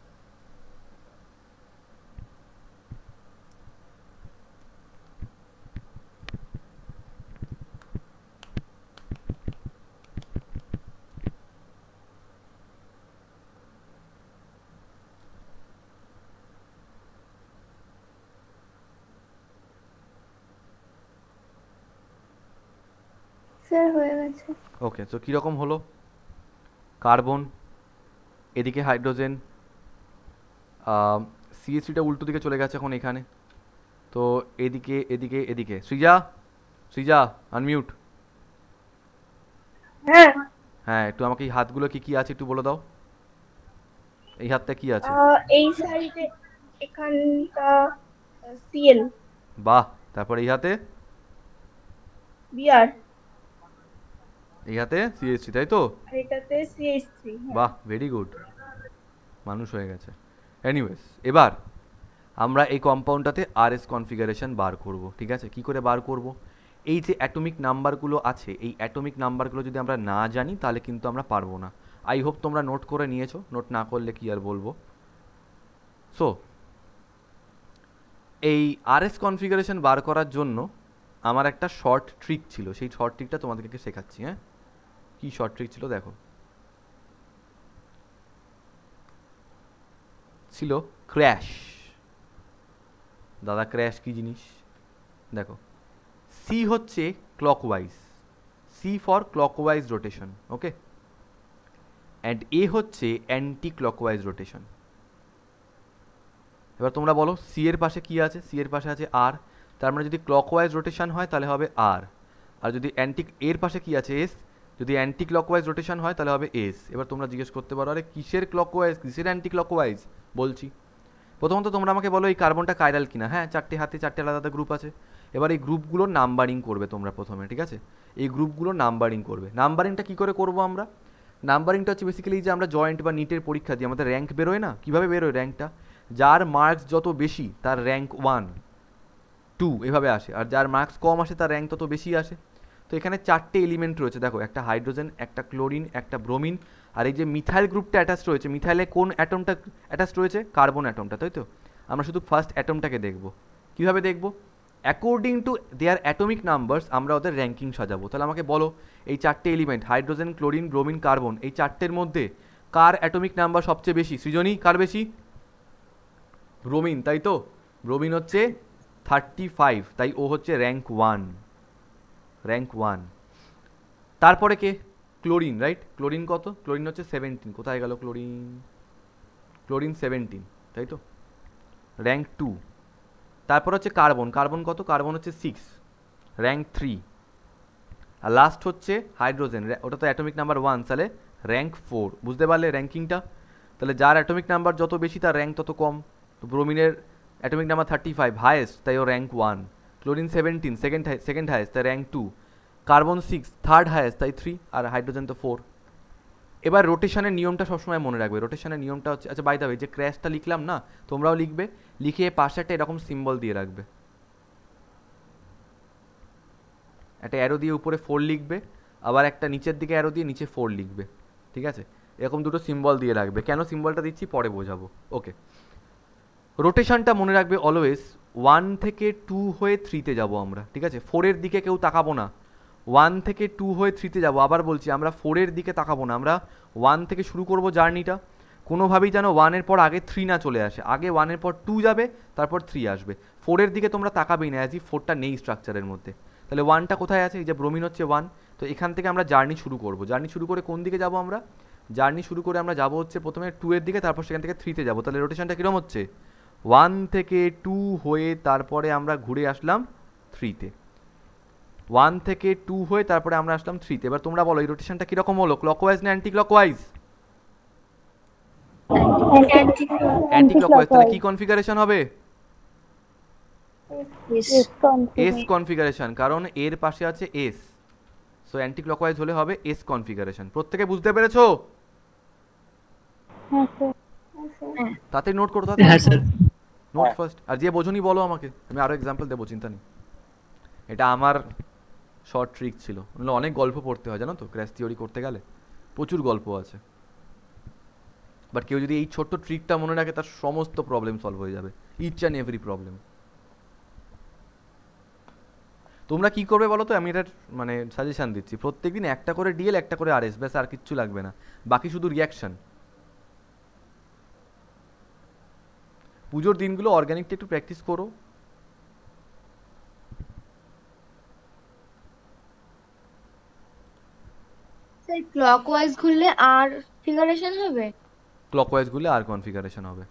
স্যার হয়ে গেছে। ওকে, তো কীরকম হলো? কার্বন, এদিকে হাইড্রোজেন, সিএসিটা উল্টো দিকে চলে গেছে এখন এখানে, তো এদিকে এদিকে এদিকে। সৃজা, সৃজা আনমিউট। হ্যাঁ হ্যাঁ, একটু আমাকে এই হাতগুলো কি কি আছে একটু বলে দাও। এই হাতটা কি আছে? আহ, এই সাইডে এখানটা সিএল বাহ। তারপর এই হাতে? বিআর, এই হাতে সিএসসি, তাই তো? আর এটাতে সিএইচ থ্রি। বাহ, ভেরি গুড, মানুষ হয়ে গেছে। এনিওয়েজ, এবার আমরা এই কম্পাউন্ডটাতে আরএস কনফিগারেশন বার করব, ঠিক আছে? কি করে বার করব? এই যে অ্যাটমিক নাম্বারগুলো আছে, এই অ্যাটমিক নাম্বারগুলো যদি আমরা না জানি তাহলে কিন্তু আমরা পারবো না। আই হোপ তোমরা নোট করে নিয়েছো, নোট না করলে কি আর বলবো। সো এই আরএস কনফিগারেশন বার করার জন্য আমার একটা শর্ট ট্রিক ছিল, সেই শর্ট ট্রিকটা তোমাদেরকে শেখাচ্ছি। হ্যাঁ, কি শর্ট ট্রিক ছিল দেখো। ছিল ক্র্যাশ। দাদা ক্র্যাশ কি জিনিস দেখো। সি হচ্ছে clockwise, C for clockwise rotation, okay, and A হচ্ছে অ্যান্টি ক্লকওয়াইজ রোটেশন। এবার তোমরা বলো সি এর পাশে কি আছে? সি এর পাশে আছে আর, তার মানে যদি ক্লকওয়াইজ রোটেশন হয় তাহলে হবে আর, আর যদি অ্যান্টি, এর পাশে কি আছে? এস। যদি অ্যান্টি ক্লকওয়াইজ রোটেশন হয় তাহলে হবে এস। এবার তোমরা জিজ্ঞেস করতে পারো, আরে কিসের ক্লকওয়াইজ, কিসের অ্যান্টি ক্লকওয়াইজ? বলছি, প্রথমত তোমরা আমাকে বলো এই কার্বনটা কাইরাল কিনা। হ্যাঁ, চারটে হাতে চারটে আলাদা আলাদা গ্রুপ আছে। এবার এই গ্রুপগুলোর নাম্বারিং করবে তোমরা প্রথমে, ঠিক আছে? এই গ্রুপগুলোর নাম্বারিং করবে। নাম্বারিংটা কী করে করবো আমরা? নাম্বারিংটা হচ্ছে বেসিক্যালি যে আমরা জয়েন্ট বা নিটের পরীক্ষা দিই, আমাদের র্যাঙ্ক বেরোয় না? কীভাবে বেরোয় র্যাঙ্কটা? যার মার্কস যত বেশি তার র্যাঙ্ক ওয়ান টু এভাবে আসে, আর যার মার্কস কম আসে তার র্যাঙ্ক তত বেশি আসে। তো এখানে চারটে এলিমেন্ট রয়েছে দেখো, একটা হাইড্রোজেন, একটা ক্লোরিন, একটা ব্রোমিন, আর এই যে মিথাইল গ্রুপটা অ্যাটাচ রয়েছে, মিথাইলে কোন অ্যাটমটা অ্যাটাচ রয়েছে? কার্বন অ্যাটমটা, তাই তো? আমরা শুধু ফার্স্ট অ্যাটমটাকে দেখব। কীভাবে দেখব? According to their atomic numbers আমরা ওদের র্যাঙ্কিং সাজাবো। তাহলে আমাকে বলো এই চারটে element hydrogen, chlorine, bromine, carbon, এই চারটের মধ্যে কার অ্যাটমিক নাম্বার সবচেয়ে বেশি? সৃজনী, কার বেশি? ব্রোমিন, তাই তো? ব্রোমিন হচ্ছে থার্টি ফাইভ, তাই ও হচ্ছে র্যাঙ্ক ওয়ান, র্যাঙ্ক ওয়ান। তারপরে কে? Chlorine, right? ক্লোরিন কত? ক্লোরিন হচ্ছে সেভেন্টিন। কোথায় গেল ক্লোরিন? ক্লোরিন সেভেন্টিন, তাই তো? Rank two. তারপর হচ্ছে কার্বন, কার্বন কত? কার্বন হচ্ছে সিক্স, র্যাঙ্ক থ্রি। আর লাস্ট হচ্ছে হাইড্রোজেন, ওটা তো অ্যাটমিক নাম্বার ওয়ান, তাহলে র্যাঙ্ক ফোর। বুঝতে পারলে র্যাঙ্কিংটা? তাহলে যার অ্যাটমিক নাম্বার যত বেশি তার র্যাঙ্ক তত কম। তো ব্রোমিনের atomic number thirty five, highest, তাই ও rank one. Chlorine seventeen, second second highest, তাই rank two. Carbon six, third highest, তাই থ্রি। আর হাইড্রোজেন তো ফোর। এবার রোটেশনের নিয়মটা সবসময় মনে রাখবে। রোটেশনের নিয়মটা হচ্ছে, আচ্ছা বাই দ্য ওয়ে, যে ক্র্যাশটা লিখলাম না, তোমরাও লিখবে, লিখে পাশে একটা এরকম সিম্বল দিয়ে রাখবে, একটা অ্যারো দিয়ে উপরে ফোর লিখবে, আবার একটা নিচের দিকে অ্যারো দিয়ে নিচে ফোর লিখবে, ঠিক আছে? এরকম দুটো সিম্বল দিয়ে রাখবে। কেন সিম্বলটা দিচ্ছি পরে বোঝাবো, ওকে? রোটেশনটা মনে রাখবে অলওয়েজ ওয়ান থেকে টু হয়ে থ্রিতে যাবো আমরা, ঠিক আছে? ফোরের দিকে কেউ তাকাবো না, ওয়ান থেকে টু হয়ে থ্রিতে যাবো। আবার বলছি, আমরা ফোরের দিকে তাকাবো না, আমরা ওয়ান থেকে শুরু করবো জার্নিটা। কোনোভাবেই যেন ওয়ানের পর আগে থ্রি না চলে আসে, আগে ওয়ানের পর টু যাবে, তারপর থ্রি আসবে। ফোরের দিকে তোমরা তাকাবেই না, অ্যাজ ই ফোরটা নেই স্ট্রাকচারের মধ্যে। তাহলে ওয়ানটা কোথায় আছে? এই যে ব্রোমিন হচ্ছে ওয়ান, তো এখান থেকে আমরা জার্নি শুরু করবো। জার্নি শুরু করে কোন দিকে যাবো আমরা? জার্নি শুরু করে আমরা যাবো হচ্ছে প্রথমে টু এর দিকে, তারপর সেখান থেকে থ্রিতে যাবো। তাহলে রোটেশনটা কীরকম হচ্ছে? ওয়ান থেকে টু হয়ে তারপরে আমরা ঘুরে আসলাম থ্রিতে, ওয়ান থেকে টু হয়ে তারপরে আমরা আসলাম থ্রিতে। এবার তোমরা বলো এই রোটেশনটা কীরকম হলো? ক্লকওয়াইজ না অ্যান্টি ক্লকওয়াইজ? Anti clockwise. তাহলে কি কনফিগারেশন হবে? এস কনফিগারেশন, কারণ এর পাশে আছে এস, সো অ্যান্টি ক্লকওয়াইজ হলে হবে এস কনফিগারেশন। প্রত্যেকে বুঝতে পেরেছো? তাতে নোট করো, তাতে নোট ফার্স্ট। আর যে বোঝনি বলো আমাকে, আমি আরো এক্সাম্পল দেবো, চিন্তা নেই। এটা আমার শর্ট ট্রিক ছিল, নাহলে অনেক গল্প পড়তে হয় জানো তো ক্র্যাশ থিওরি করতে গেলে, প্রচুর গল্প আছে। বাট কেউ যদি এই ছোট্ট ট্রিকটা মনে রাখে তার সমস্ত প্রবলেম সলভ হয়ে যাবে, ইচ অ্যান্ড এভরি প্রবলেম। তোমরা কি করবে বলো তো, আমি এটার মানে সাজেশান দিচ্ছি, প্রত্যেকদিন একটা করে ডিএল একটা করে আরএস, ব্যাস আর কিচ্ছু লাগবে না, বাকি শুধু রিয়াকশন। পুজোর দিনগুলো অর্গানিকটা একটু প্র্যাকটিস করো। স্যার ক্লকওয়াইজ ঘুরলে আর ফিগারেশন হবে? ক্লকওয়াইজ গুলো আর কনফিগারেশন হবে।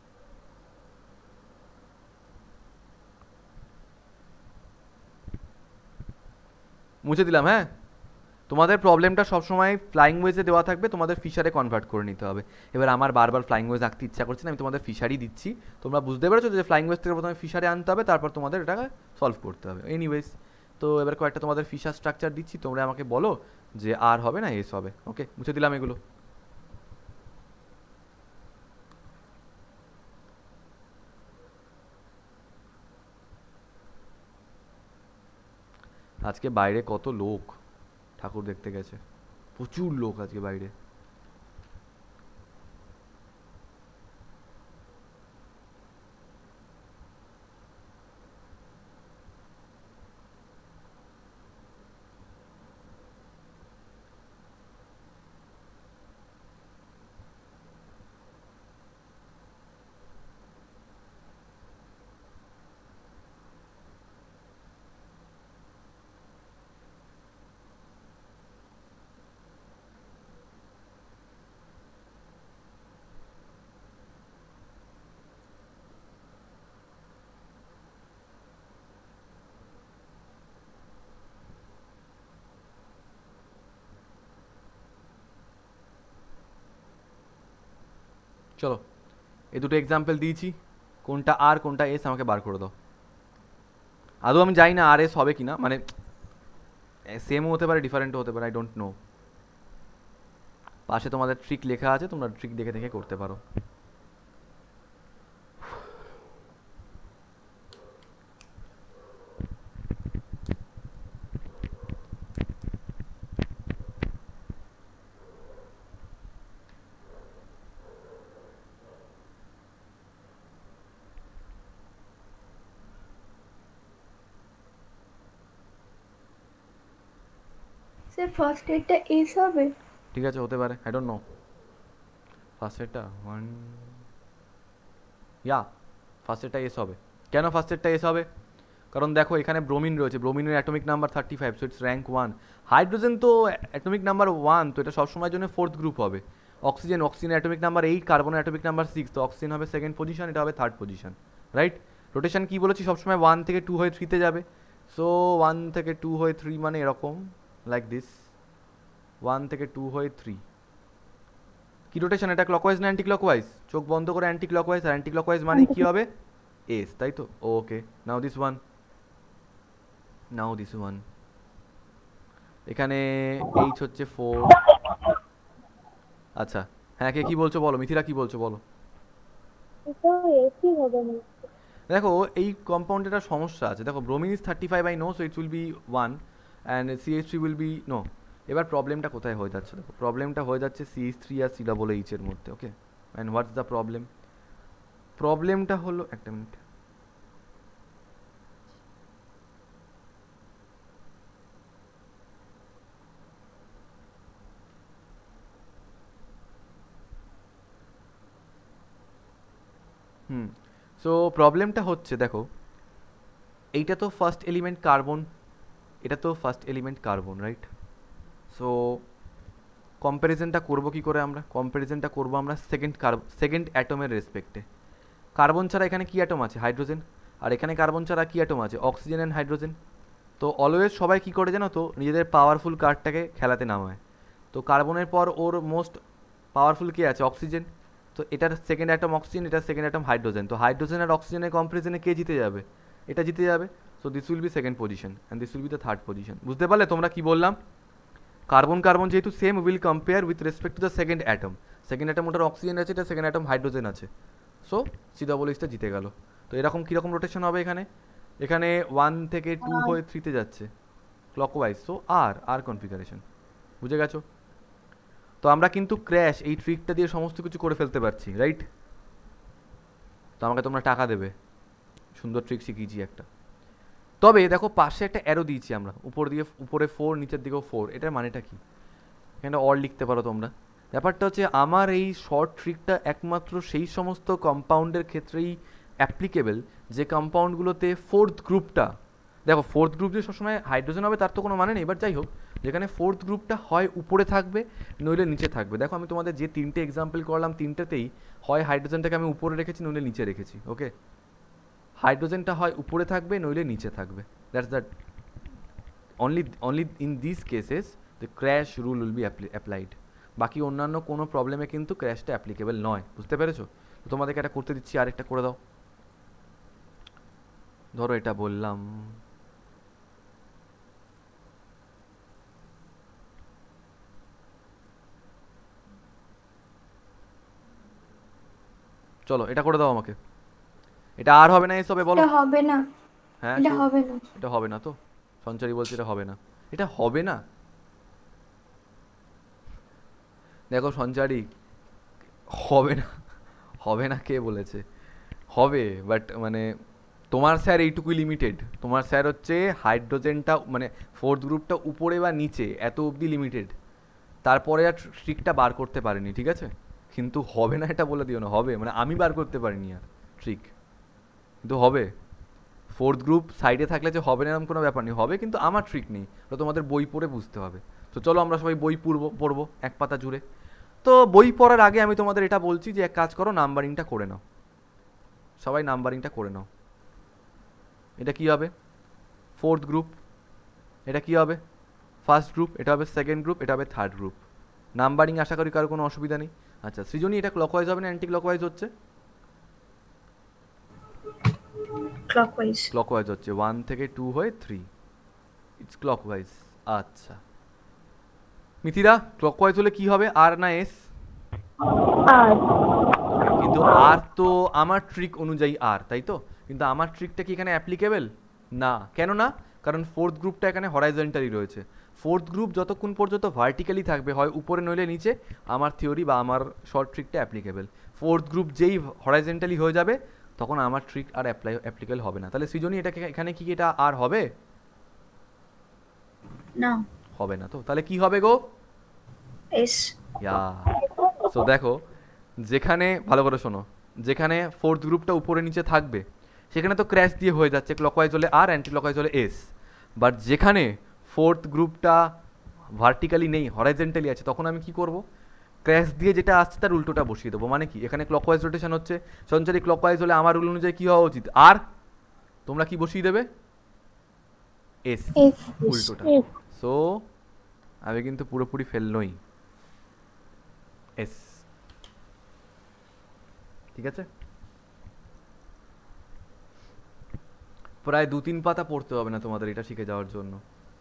মুছে দিলাম হ্যাঁ। তোমাদের প্রবলেমটা সবসময় ফ্লাইং ওয়েজে দেওয়া থাকবে, তোমাদের ফিশারে কনভার্ট করে নিতে হবে। এবার আমার বারবার ফ্লাইং ওয়েজ আঁকতে ইচ্ছা করছে না, আমি তোমাদের ফিশারই দিচ্ছি, তোমরা বুঝতে পেরেছো যে ফ্লাইং ওয়েজ থেকে প্রথমে ফিশারে আনতে হবে, তারপর তোমাদের এটাকে সলভ করতে হবে। এনিওয়েজ তো এবার কয়েকটা তোমাদের ফিশার স্ট্রাকচার দিচ্ছি, তোমরা আমাকে বলো যে আর হবে না এস হবে। ওকে, মুছে দিলাম এগুলো। আজকে বাইরে কত লোক ঠাকুর দেখতে গেছে, প্রচুর লোক আজকে বাইরে। চলো এই দুটো এক্সাম্পল দিয়েছি, কোনটা আর কোনটা এস আমাকে বার করে দাও। আদৌ আমি জানি না আর এস হবে কি না, মানে সেমও হতে পারে ডিফারেন্টও হতে পারে, আই ডোন্ট নো। পাশে তোমাদের ট্রিক লেখা আছে, তোমরা ট্রিক দেখে দেখে করতে পারো। স্যার ফার্স্ট এডটা এস হবে? ঠিক আছে, হতে পারে, আই ডোন্ট নো। ফার্স্ট এডটা ওয়ান, ইয়া ফার্স্ট এডটা এস হবে। কেন ফার্স্ট এডটা এস হবে? কারণ দেখো এখানে ব্রোমিন রয়েছে, ব্রোমিনের atomic number thirty five, so it's rank one. Hydrogen তো অ্যাটমিক নাম্বার ওয়ান, তো এটা সবসময়ের জন্য ফোর্থ গ্রুপ হবে। Oxygen oxygen atomic number eight, কার্বনের অ্যাটমিক নাম্বার সিক্স, তো অক্সিজেন হবে সেকেন্ড পজিশন, এটা হবে থার্ড পজিশন, রাইট? রোটেশন কী বলেছি, সবসময় ওয়ান থেকে টু হয়ে থ্রিতে যাবে, সো ওয়ান থেকে টু হয়ে থ্রি মানে এরকম, লাইক দিস, ওয়ান থেকে টু হয়ে থ্রি। কি রোটেশন এটা, ক্লকওয়াইজ না অ্যান্টি ক্লকওয়াইজ? চোখ বন্ধ করে অ্যান্টি ক্লকওয়াইজ, আর অ্যান্টি ক্লকওয়াইজ মানে কি হবে? এস, তাই তো? Okay, now this one, now this one. এখানে এইচ হচ্ছে ফোর। আচ্ছা হ্যাঁ, কে কি বলছো বলো, মিথিলা কি বলছো বলো। দেখো এই কম্পাউন্ডের সমস্যা আছে, দেখো bromine is thirty five, I know, so it will be one and C H three will be no. এবার প্রবলেমটা কোথায় হয়ে যাচ্ছে, দেখো প্রবলেমটা হয়ে যাচ্ছে সি এইচ থ্রি আর সি ডাবল এইচের মধ্যে। Okay, and what's the problem? প্রবলেমটা হলো, একটা মিনিট, হুম সো প্রবলেমটা হচ্ছে দেখো, এইটা তো ফার্স্ট এলিমেন্ট কার্বন, এটা তো first element carbon, right? So কম্প্যারিজনটা করবো কী করে আমরা? কম্প্যারিজনটা করবো আমরা সেকেন্ড কার্ব সেকেন্ড অ্যাটমের রেসপেক্টে। কার্বন ছাড়া এখানে কী অ্যাটম আছে? হাইড্রোজেন। আর এখানে কার্বন ছাড়া কী অ্যাটম আছে? Oxygen and hydrogen. তো অলওয়েজ সবাই কী করে জানো তো, নিজেদের পাওয়ারফুল কার্ডটাকে খেলাতে নামায়। তো কার্বনের পর ওর মোস্ট পাওয়ারফুল কে আছে? অক্সিজেন। তো এটার সেকেন্ড অ্যাটম অক্সিজেন, এটার সেকেন্ড অ্যাটম হাইড্রোজেন। তো হাইড্রোজেন আর অক্সিজেনের কম্পারিজনে কে জিতে যাবে? এটা জিতে যাবে। So this will be second position and this will be the third position. বুঝতে পারলে তোমরা কি বললাম? কার্বন কার্বন যেহেতু same, will compare with respect to the second atom. Second atom ওটার অক্সিজেন আছে, এটা সেকেন্ড অ্যাটম হাইড্রোজেন আছে। সো সি ডবল এইচটা জিতে গেল। তো এরকম কীরকম রোটেশন হবে এখানে? এখানে ওয়ান থেকে টু হয়ে থ্রিতে যাচ্ছে, clockwise, so R R configuration, বুঝে গেছো? তো আমরা কিন্তু ক্র্যাশ এই ট্রিকটা দিয়ে সমস্ত কিছু করে ফেলতে পারছি, রাইট? তো আমাকে তোমরা টাকা দেবে, সুন্দর ট্রিক শিখিয়েছি একটা। তবে দেখো পাশে একটা অ্যারো দিয়েছি আমরা, উপর দিয়ে উপরে ফোর, নিচের দিকেও ফোর, এটার মানেটা কি? এখানে অর লিখতে পারো তোমরা। ব্যাপারটা হচ্ছে আমার এই শর্ট ট্রিকটা একমাত্র সেই সমস্ত কম্পাউন্ডের ক্ষেত্রেই অ্যাপ্লিকেবল যে কম্পাউন্ডগুলোতে ফোর্থ গ্রুপটা, দেখো ফোর্থ গ্রুপ যে সবসময় হাইড্রোজেন হবে তার তো কোনো মানে নেই, বাট যাই হোক, যেখানে ফোর্থ গ্রুপটা হয় উপরে থাকবে নইলে নিচে থাকবে। দেখো আমি তোমাদের যে তিনটে এক্সাম্পল করলাম তিনটেতেই হয় হাইড্রোজেনটাকে আমি উপরে রেখেছি নইলে নিচে রেখেছি, ওকে? হাইড্রোজেনটা হয় উপরে থাকবে নইলে নিচে থাকবে, that's that only only in this cases the crash rule will be applied. বাকি অন্যান্য কোনো প্রবলেমে কিন্তু ক্র্যাশটা অ্যাপ্লিকেবল নয়, বুঝতে পেরেছো? তো তোমাদেরকে এটা করতে দিচ্ছি, আরেকটা করে দাও। ধরো এটা বললাম, চলো এটা করে দাও আমাকে। এটা আর হবে না এসবে বলো? এটা হবে না, হ্যাঁ এটা sure? হবে না। এটা হবে না তো? সঞ্চারী বলছে এটা হবে না, এটা হবে না। দেখো সঞ্চারী, হবে না, হবে না কে বলেছে? হবে, বাট মানে তোমার স্যার এইটুকুই লিমিটেড। তোমার স্যার হচ্ছে হাইড্রোজেনটা মানে ফোর্থ গ্রুপটা উপরে বা নিচে এত অবধি লিমিটেড, তারপরে আর ট্রিকটা বার করতে পারিনি, ঠিক আছে? কিন্তু হবে না এটা বলে দিও না, হবে মানে আমি বার করতে পারিনি আর ট্রিক, কিন্তু হবে। ফোর্থ গ্রুপ সাইডে থাকলে যে হবে না এরকম কোনো ব্যাপার নেই, হবে, কিন্তু আমার ট্রিক নেই, তো তোমাদের বই পড়ে বুঝতে হবে। তো চলো আমরা সবাই বই পড়বো পড়বো এক পাতা জুড়ে। তো বই পড়ার আগে আমি তোমাদের এটা বলছি যে এক কাজ করো, নাম্বারিংটা করে নাও, সবাই নাম্বারিংটা করে নাও। এটা কি হবে? Fourth group. এটা কি হবে? First group. এটা হবে সেকেন্ড গ্রুপ। এটা হবে থার্ড গ্রুপ। নাম্বারিং আশা করি কারো কোনো অসুবিধা নেই। আচ্ছা সৃজনী, এটা ক্লকওয়াইজ হবে না অ্যান্টি ক্লকওয়াইজ হচ্ছে? ক্লকওয়াইজ ক্লকওয়াইজ হচ্ছে, ওয়ান থেকে টু হয়ে থ্রি, ইটস ক্লকওয়াইজ। আচ্ছা মিথিরা, ক্লকওয়াইজ হলে কি হবে, আর না এস? আর কিন্তু আর তো আমার ট্রিক অনুযায়ী আর, তাই তো? কিন্তু আমার ট্রিকটা কি এখানে অ্যাপ্লিকেবল না? কেন না? কারণ ফোর্থ গ্রুপটা এখানে হরাইজন্টালি রয়েছে। ফোর্থ গ্রুপ যতক্ষণ পর্যন্ত ভার্টিক্যালি থাকবে, হয় উপরে নইলে নিচে, আমার থিওরি বা আমার শর্ট ট্রিকটা অ্যাপ্লিকেবল। ফোর্থ গ্রুপ যেই হরাইজন্টালি হয়ে যাবে তখন আমার ট্রিক আর অ্যাপ্লাই অ্যাপ্লিকেবল হবে না। তাহলে সৃজনী, এটাকে এখানে কি এটা আর হবে? না, হবে না। তো তাহলে কি হবে গো? এস। ইয়া, সো দেখো, যেখানে ভালো করে শোনো, যেখানে ফোর্থ গ্রুপটা উপরে নিচে থাকবে সেখানে তো ক্র্যাশ দিয়ে হয়ে যাচ্ছে, ক্লকওয়াইজ হলে আর, অ্যান্টি ক্লকওয়াইজ হলে এস। বাট যেখানে ফোর্থ গ্রুপটা ভার্টিক্যালি নেই, হরাইজেন্টালি আছে, তখন আমি কি করব? ক্র্যাশ দিয়ে যেটা আসছে তার উল্টোটা বসিয়ে দেবো। মানে কি, এখানে ক্লকওয়াইজ রোটেশন হচ্ছে, সঞ্চারী ক্লকওয়াইজ হলে আমার রুল অনুযায়ী কি হওয়া উচিত? আর তোমরা কি বসিয়ে দেবে? S, S. উল্টোটা। সো আমি কিন্তু পুরোপুরি ফেল নই, এস, ঠিক আছে? প্রায় দু তিন পাতা পড়তে হবে না তোমাদের এটা শিখে যাওয়ার জন্য।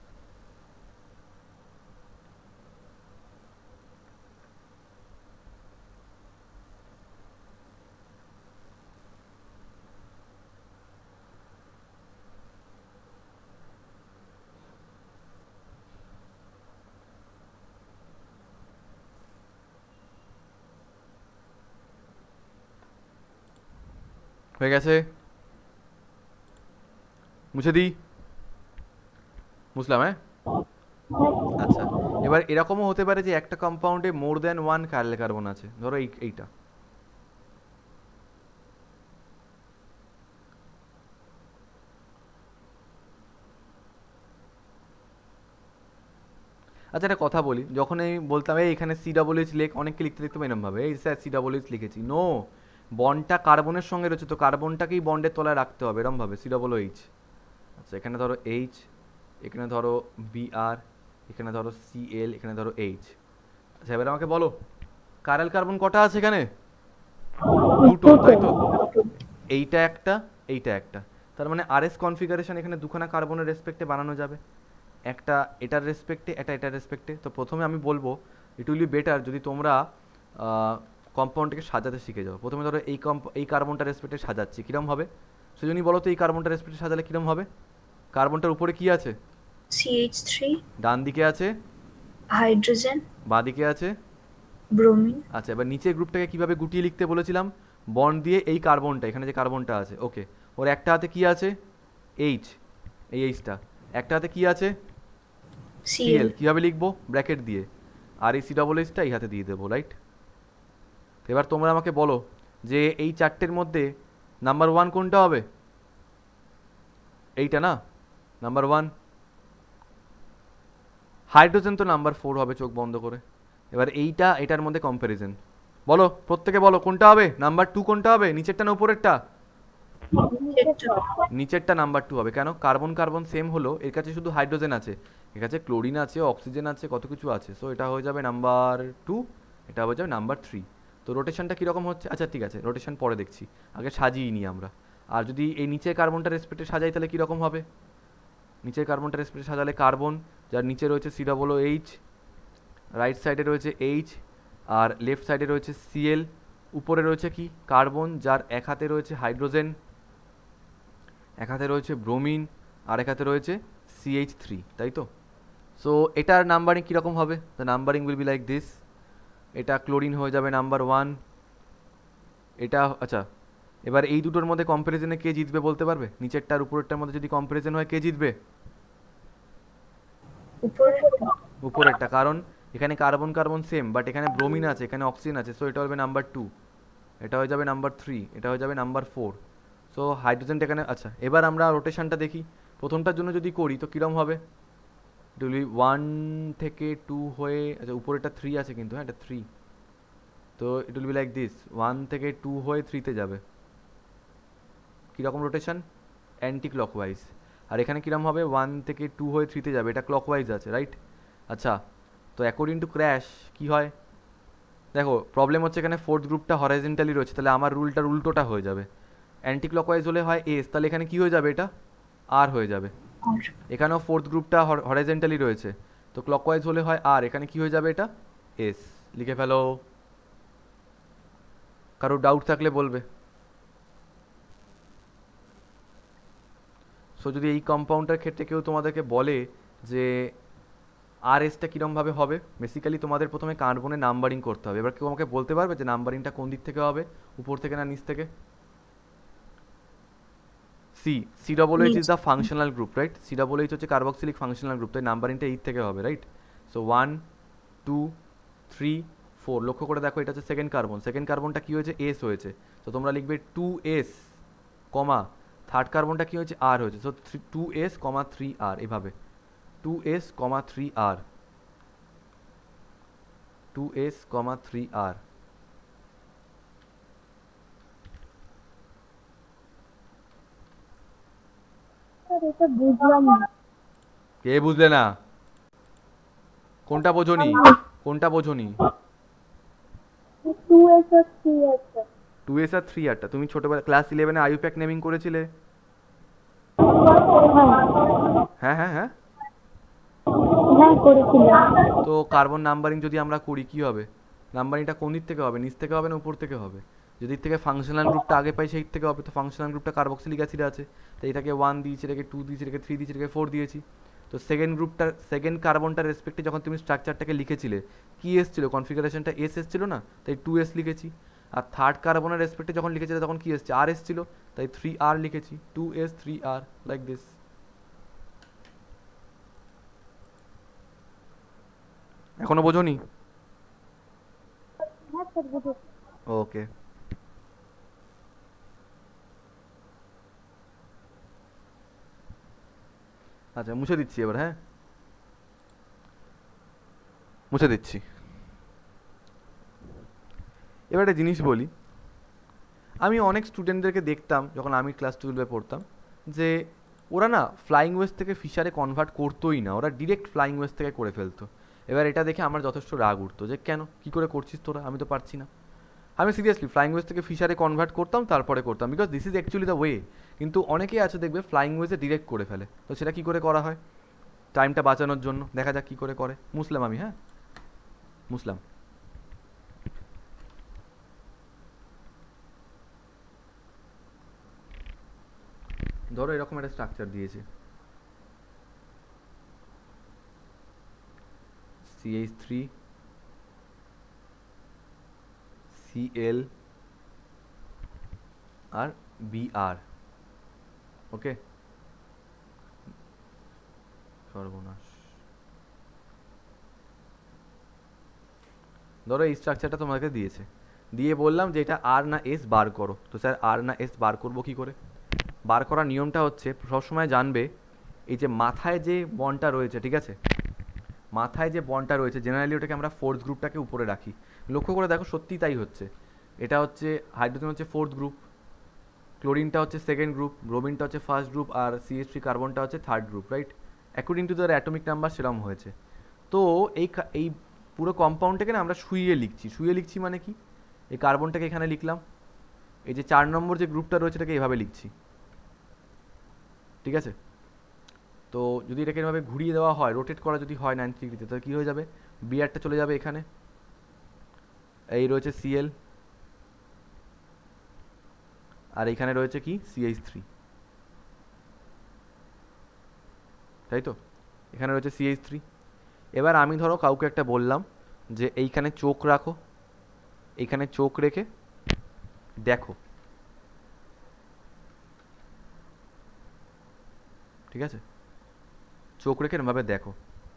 হয়ে গেছে? মুছে দিই? বুঝলাম, হ্যাঁ। আচ্ছা, এবার এরকমও হতে পারে যে একটা কম্পাউন্ডে more than one chiral carbon আছে, ধরো এই এইটা। আচ্ছা একটা কথা বলি, যখন আমি বলতাম এই এখানে সি ডাবল এইচ লেখ, অনেককে লিখতে দেখতে এরকম ভাবে, এই স্যার সি ডাবল এইচ লিখেছি, নো, বন্ডটা কার্বনের সঙ্গে রয়েছে, তো কার্বনটাকেই বন্ডের তলায় রাখতে হবে এরম ভাবে, সি ডাবল এইচ। আচ্ছা এখানে ধরো এইচ, এখানে ধরো বি আর, এখানে ধরো সি এল, এখানে ধরো এইচ। আচ্ছা এবার আমাকে বলো কার্ল কার্বন কটা আছে এখানে? দুটো, তাই তো? এইটা একটা, এইটা একটা, তার মানে আর এস কনফিগারেশন এখানে দুখানা কার্বনের রেসপেক্টে বানানো যাবে, একটা এটার রেসপেক্টে, একটা এটার রেসপেক্টে। তো প্রথমে আমি বলবো ইট উইল বি বেটার যদি তোমরা কম্পাউন্ডটাকে সাজাতে শিখে যাও। প্রথমে ধরো এই কম্প এই কার্বনটা রেসপেক্টে সাজাচ্ছি, কীরকম হবে সেজন্যই বলো তো? এই কার্বনটা রেসপেক্টে সাজালে কীরকম হবে? কার্বনটার উপরে কি আছে? C H three, ডান দিকে আছে, hydrogen, বাঁ দিকে আছে। bromine, আচ্ছা, এবার নিচের গ্রুপটাকে কিভাবে গুটিয়ে লিখতে বলেছিলাম? বন্ড দিয়ে এই কার্বনটা, এখানে যে কার্বনটা আছে, ওকে, ওর একটা হাতে কি আছে? এইচ, এই এইচটা। একটা হাতে কি আছে? সিএল। Cl, কীভাবে লিখবো? ব্র্যাকেট দিয়ে, আর এই সি ডবল এইচটা এই হাতে দিয়ে দেবো, রাইট? এবার তোমরা আমাকে বলো যে এই চারটের মধ্যে নাম্বার ওয়ান কোনটা হবে? এইটা না, নাম্বার ওয়ান। হাইড্রোজেন তো নাম্বার ফোর হবে চোখ বন্ধ করে। এবার এইটা এটার মধ্যে কম্প্যারিজন বলো, প্রত্যেকে বলো কোনটা হবে? নাম্বার টু কোনটা হবে? নিচেরটা না উপরেরটা? নিচেরটা নাম্বার টু হবে। কেন? কার্বন কার্বন সেম হলো, এর কাছে শুধু হাইড্রোজেন আছে, এর কাছে ক্লোরিন আছে, অক্সিজেন আছে, কত কিছু আছে। সো এটা হয়ে যাবে নাম্বার টু, এটা হয়ে যাবে নাম্বার থ্রি। তো রোটেশনটা কীরকম হচ্ছে? আচ্ছা ঠিক আছে, রোটেশন পরে দেখছি, আগে সাজিয়ে নিই আমরা। আর যদি এই নিচের কার্বনটা রেসপেক্টে সাজাই তাহলে কীরকম হবে? নিচের কার্বনটা রেসপেক্টে সাজালে কার্বন, যার নিচে রয়েছে সি ডবল এইচ, রাইট সাইডে রয়েছে এইচ, আর লেফট সাইডে রয়েছে সিএল, উপরে রয়েছে কি? কার্বন, যার এক হাতে রয়েছে হাইড্রোজেন, এক হাতে রয়েছে ব্রোমিন, আর এক হাতে রয়েছে সিএইচ থ্রি, তাই তো? সো এটার নাম্বারিং কীরকম হবে? The numbering will be like this. এটা ক্লোরিন হয়ে যাবে নাম্বার ওয়ান, এটা আচ্ছা। এবার এই দুটোর মধ্যে কম্প্যারিজনে কে জিতবে বলতে পারবে? নিচেরটার উপরেরটার মধ্যে যদি কম্প্যারিজন হয় কে জিতবে? উপরেরটা, কারণ এখানে কার্বন কার্বন সেম, বাট এখানে ব্রোমিন আছে, এখানে অক্সিজেন আছে। সো এটা হবে নাম্বার টু, এটা হয়ে যাবে নাম্বার থ্রি, এটা হয়ে যাবে নাম্বার ফোর। সো হাইড্রোজেনটা এখানে। আচ্ছা, এবার আমরা রোটেশনটা দেখি। প্রথমটার জন্য যদি করি তো কীরকম হবে? ইট উইল বি ওয়ান থেকে টু হয়ে, আচ্ছা উপরেটা থ্রি আছে কিন্তু, হ্যাঁ এটা থ্রি, তো it will be like this, one থেকে টু হয়ে থ্রিতে যাবে। কীরকম রোটেশন? Anti clockwise. আর এখানে কীরকম হবে? ওয়ান থেকে টু হয়ে থ্রিতে যাবে, এটা ক্লকওয়াইজ আছে, রাইট? আচ্ছা, তো অ্যাকর্ডিং টু ক্র্যাশ কী হয়? দেখো প্রবলেম হচ্ছে এখানে ফোর্থ গ্রুপটা হরাইজেন্টালি রয়েছে, তাহলে আমার রুলটার উল্টোটা হয়ে যাবে। অ্যান্টি ক্লকওয়াইজ হলে হয় এস, তাহলে এখানে কী হয়ে যাবে? এটা আর হয়ে যাবে। এখানেও ফোর্থ গ্রুপটা হরাইজেন্টালি রয়েছে, তো ক্লকওয়াইজ হলে হয় আর, এখানে কী হয়ে যাবে? এটা এস। লিখে ফেলো, কারো ডাউট থাকলে বলবে। সো যদি এই কম্পাউন্ডের ক্ষেত্রে কেউ তোমাদেরকে বলে যে আর এসটা কীরকমভাবে হবে, বেসিক্যালি তোমাদের প্রথমে কার্বনের নাম্বারিং করতে হবে। এবার কেউ আমাকে বলতে পারবে যে নাম্বারিংটা কোন দিক থেকে হবে, উপর থেকে না নিচ থেকে? C C double H is the functional group, right? C double H হচ্ছে কার্বক্সিলিক ফাংশনাল গ্রুপ, তাই নাম্বারিংটা এইট থেকে হবে, right? So one two three four, লক্ষ্য করে দেখো এটা হচ্ছে সেকেন্ড কার্বন, সেকেন্ড কার্বনটা কী হয়েছে? এস হয়েছে, তো তোমরা লিখবে টু এস কমা, থার্ড কার্বনটা কী হয়েছে? আর হয়েছে, so three two S comma three R, এভাবে two S comma three R, two S comma three R. কে বুঝলে না? কোনটা বোঝনি? কোনটা বোঝনি? টু এস আর থ্রি আরটা তুমি ছোটবেলা ক্লাস ইলেভেনে আইউপ্যাক নেমিং করেছিলে? হ্যাঁ হ্যাঁ হ্যাঁ তো কার্বন নাম্বারিং যদি আমরা করি কি হবে? নাম্বারিংটা কোন দিক থেকে হবে? নিচ থেকে হবে না উপর থেকে হবে? যদি থেকে ফাংশনাল গ্রুপটা আগে পাই সেই থেকে হবে, তো ফাংশনাল গ্রুপটা কার্বক্সিলিক অ্যাসিড আছে, তো এটাকে ওয়ান দিয়েছি, এটাকে টু দিয়েছি, এটাকে থ্রি দিয়েছি, এটাকে ফোর দিয়েছি। তো সেকেন্ড গ্রুপটার সেকেন্ড কার্বনটার রেসপেক্টে যখন তুমি স্ট্রাকচারটাকে লিখেছিলে কি এসেছিল? কনফিগারেশনটা এস এসেছিল না, তাই টু এস লিখেছি। আর থার্ড কার্বনের রেসপেক্টে যখন লিখেছিলে তখন কি এসেছে? আর এসেছিল, তাই থ্রি আর লিখেছি, two S three R, like this. এখনো বোঝোনি? ওকে, আচ্ছা মুছে দিচ্ছি এবার, হ্যাঁ মুছে দিচ্ছি। এবার একটা জিনিস বলি, আমি অনেক স্টুডেন্টদেরকে দেখতাম যখন আমি ক্লাস টুয়েলভে পড়তাম, যে ওরা না ফ্লাইং ওয়েস থেকে ফিশারে কনভার্ট করতোই না, ওরা ডিরেক্ট ফ্লাইং ওয়েস থেকে করে ফেলতো। এবার এটা দেখে আমার যথেষ্ট রাগ উঠতো যে কেন, কী করে করছিস তোরা, আমি তো পারছি না। আমি সিরিয়াসলি ফ্লাইং ওয়েস থেকে ফিশারে কনভার্ট করতাম, তারপরে করতাম, because this is actually the way. কিন্তু অনেকেই আছে দেখবে ফ্লাইং ওয়েসে ডিরেক্ট করে ফেলে, তো সেটা কী করে করা হয়? টাইমটা বাঁচানোর জন্য দেখা যাক কী করে করে। মুসলাম আমি, হ্যাঁ মুসলাম। ধরো এরকম একটা স্ট্রাকচার দিয়েছে, সিএইচ থ্রি, সিএল আর বিআর। ওকে, সর্বনাশ। ধরো এই স্ট্রাকচারটা তোমাকে দিয়েছে, দিয়ে বললাম যে এটা আর না এস বার করো। তো স্যার আর না এস বার করবো কী করে? বার করার নিয়মটা হচ্ছে সবসময় জানবে এই যে মাথায় যে বন্ডটা রয়েছে, ঠিক আছে, মাথায় যে বন্ডটা রয়েছে জেনারেলি ওটাকে আমরা ফোর্থ গ্রুপটাকে উপরে রাখি। লক্ষ্য করে দেখো সত্যিই তাই হচ্ছে। এটা হচ্ছে হাইড্রোজেন হচ্ছে ফোর্থ গ্রুপ, ক্লোরিনটা হচ্ছে সেকেন্ড গ্রুপ, ব্রোমিনটা হচ্ছে ফার্স্ট গ্রুপ, আর সিএইচ থ্রি কার্বনটা হচ্ছে third group, right? According to their atomic number সেরকম হয়েছে। তো এই এই পুরো কম্পাউন্ডটাকে না আমরা শুইয়ে লিখছি। শুইয়ে লিখছি মানে কি? এই কার্বনটাকে এখানে লিখলাম, এই যে চার নম্বর যে গ্রুপটা রয়েছে এটাকে এভাবে লিখছি, ঠিক আছে? তো যদি এটাকে এভাবে ঘুরিয়ে দেওয়া হয়, রোটেট করা যদি হয় নাইনটি ডিগ্রিতে, তাহলে কী হয়ে যাবে? বিআরটা চলে যাবে এখানে, এই রয়েছে সিএল, আর এখানে রয়েছে কি? সিএইচ থ্রি, তাই তো? এখানে রয়েছে সিএইচ থ্রি। এবার আমি ধরো কাউকে একটা বললাম যে এইখানে চোখ রাখো, এইখানে চোখ রেখে দেখো, ঠিক আছে? চোখ রেখে এরমভাবে দেখো,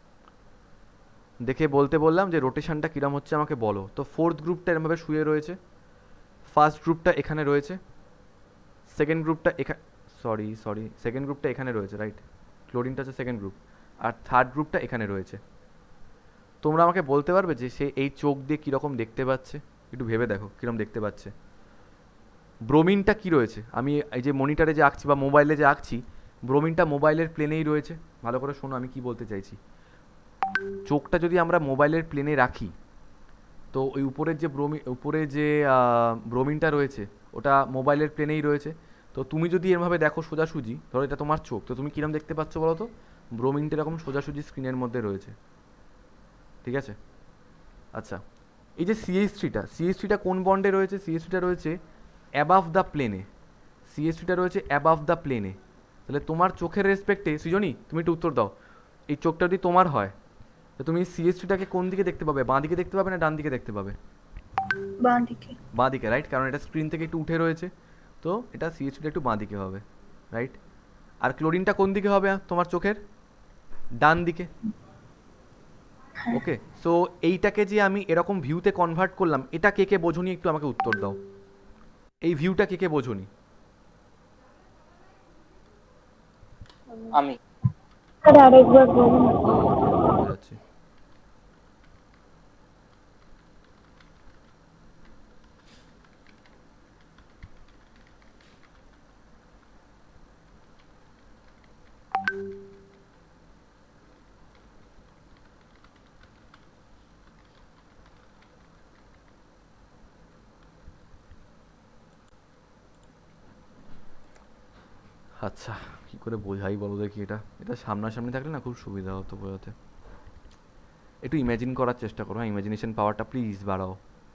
দেখে বলতে বললাম যে রোটেশনটা কীরকম হচ্ছে আমাকে বলো। তো ফোর্থ গ্রুপটা এরমভাবে শুয়ে রয়েছে, ফার্স্ট গ্রুপটা এখানে রয়েছে, সেকেন্ড গ্রুপটা এখানে, সরি সরি সেকেন্ড গ্রুপটা এখানে রয়েছে, রাইট? ক্লোরিনটা হচ্ছে সেকেন্ড গ্রুপ, আর থার্ড গ্রুপটা এখানে রয়েছে। তোমরা আমাকে বলতে পারবে যে সে এই চোখ দিয়ে কীরকম দেখতে পাচ্ছে? একটু ভেবে দেখো কীরকম দেখতে পাচ্ছে। ব্রোমিনটা কি রয়েছে? আমি এই যে মনিটরে যে আঁকছি বা মোবাইলে যে আঁকছি, ব্রোমিনটা মোবাইলের প্লেনেই রয়েছে। ভালো করে শোনো আমি কি বলতে চাইছি। চোখটা যদি আমরা মোবাইলের প্লেনে রাখি, তো ওই উপরের যে ব্রোমি উপরে যে ব্রোমিনটা রয়েছে ওটা মোবাইলের প্লেনেই রয়েছে। তো তুমি যদি এরভাবে দেখো সোজাসুজি, ধরো এটা তোমার চোখ, তো তুমি কীরকম দেখতে পাচ্ছ বলো তো? ব্রোমিনটা এরকম সোজাসুজি স্ক্রিনের মধ্যে রয়েছে, ঠিক আছে? আচ্ছা, এই যে সিএইচ থ্রিটা, সিএইচ থ্রিটা কোন বন্ডে রয়েছে? সিএইচ থ্রিটা রয়েছে অ্যাবাভ দ্য প্লেনে, সিএইচ থ্রিটা রয়েছে অ্যাবাভ দ্য প্লেনে। তাহলে তোমার চোখের রেসপেক্টে, সৃজনী তুমি একটু উত্তর দাও, এই চোখটা যদি তোমার হয় তো তুমি সিএইচ থ্রিটাকে কোন দিকে দেখতে পাবে? বাঁ দিকে দেখতে পাবে না ডান দিকে দেখতে পাবে? বাঁ দিকে। বাঁ দিকে, রাইট? কারণ এটা স্ক্রিন থেকে একটু উঠে রয়েছে, তো এটা সিএইচ থ্রিটা একটু বাঁ দিকে হবে, রাইট? আর ক্লোরিনটা কোন দিকে হবে তোমার চোখের? ডান দিকে। ওকে, সো এইটাকে যে আমি এরকম ভিউতে কনভার্ট করলাম, এটা কে কে বোঝনি একটু আমাকে উত্তর দাও। এই ভিউটা কে কে বোঝনি? আমি আরেকবার বলুন। যাচ্ছে আচ্ছা, কি করে বোঝাই বলো দেখি? এটা এটা সামনাসামনি থাকলে না খুব সুবিধা হতো বোঝাতে। একটু ইমাজিন করার চেষ্টা করো, হ্যাঁ, ইমাজিনেশন পাওয়ারটা প্লিজ বাড়াও।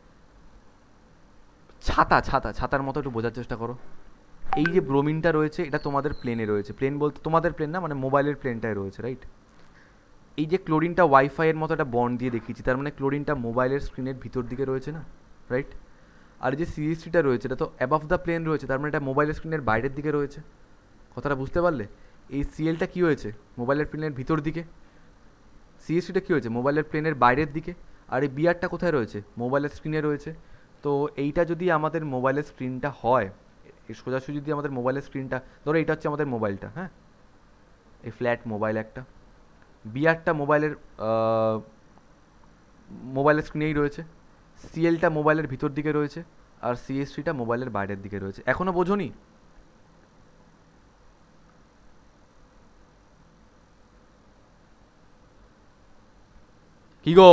ছাতা ছাতা ছাতার মতো একটু বোঝার চেষ্টা করো। এই যে ব্রোমিনটা রয়েছে এটা তোমাদের প্লেনে রয়েছে, প্লেন বলতে তোমাদের প্লেন না, মানে মোবাইলের প্লেনটায় রয়েছে, রাইট? এই যে ক্লোরিনটা ওয়াইফাইয়ের মতো একটা বন্ড দিয়ে দেখিয়েছি, তার মানে ক্লোরিনটা মোবাইলের স্ক্রিনের ভিতর দিকে রয়েছে না, রাইট? আর যে সিএইচটিটা রয়েছে এটা তো অ্যাবাভ দ্য প্লেন রয়েছে, তার মানে এটা মোবাইলের স্ক্রিনের বাইরের দিকে রয়েছে। কথাটা বুঝতে পারলে? এই সিএলটা কী হয়েছে? মোবাইলের প্লেনের ভিতর দিকে। সিএসটিটা কী হয়েছে? মোবাইলের প্লেনের বাইরের দিকে। আর এই বিআরটা কোথায় রয়েছে? মোবাইলের স্ক্রিনে রয়েছে। তো এইটা যদি আমাদের মোবাইলের স্ক্রিনটা হয়, সোজাসুজি যদি আমাদের মোবাইলের স্ক্রিনটা, ধরো এইটা হচ্ছে আমাদের মোবাইলটা, হ্যাঁ, এই ফ্ল্যাট মোবাইল একটা, বিআরটা মোবাইলের মোবাইলের স্ক্রিনেই রয়েছে, সিএলটা মোবাইলের ভিতর দিকে রয়েছে, আর সিএসটিটা মোবাইলের বাইরের দিকে রয়েছে। এখনও বোঝোনি? কি গো?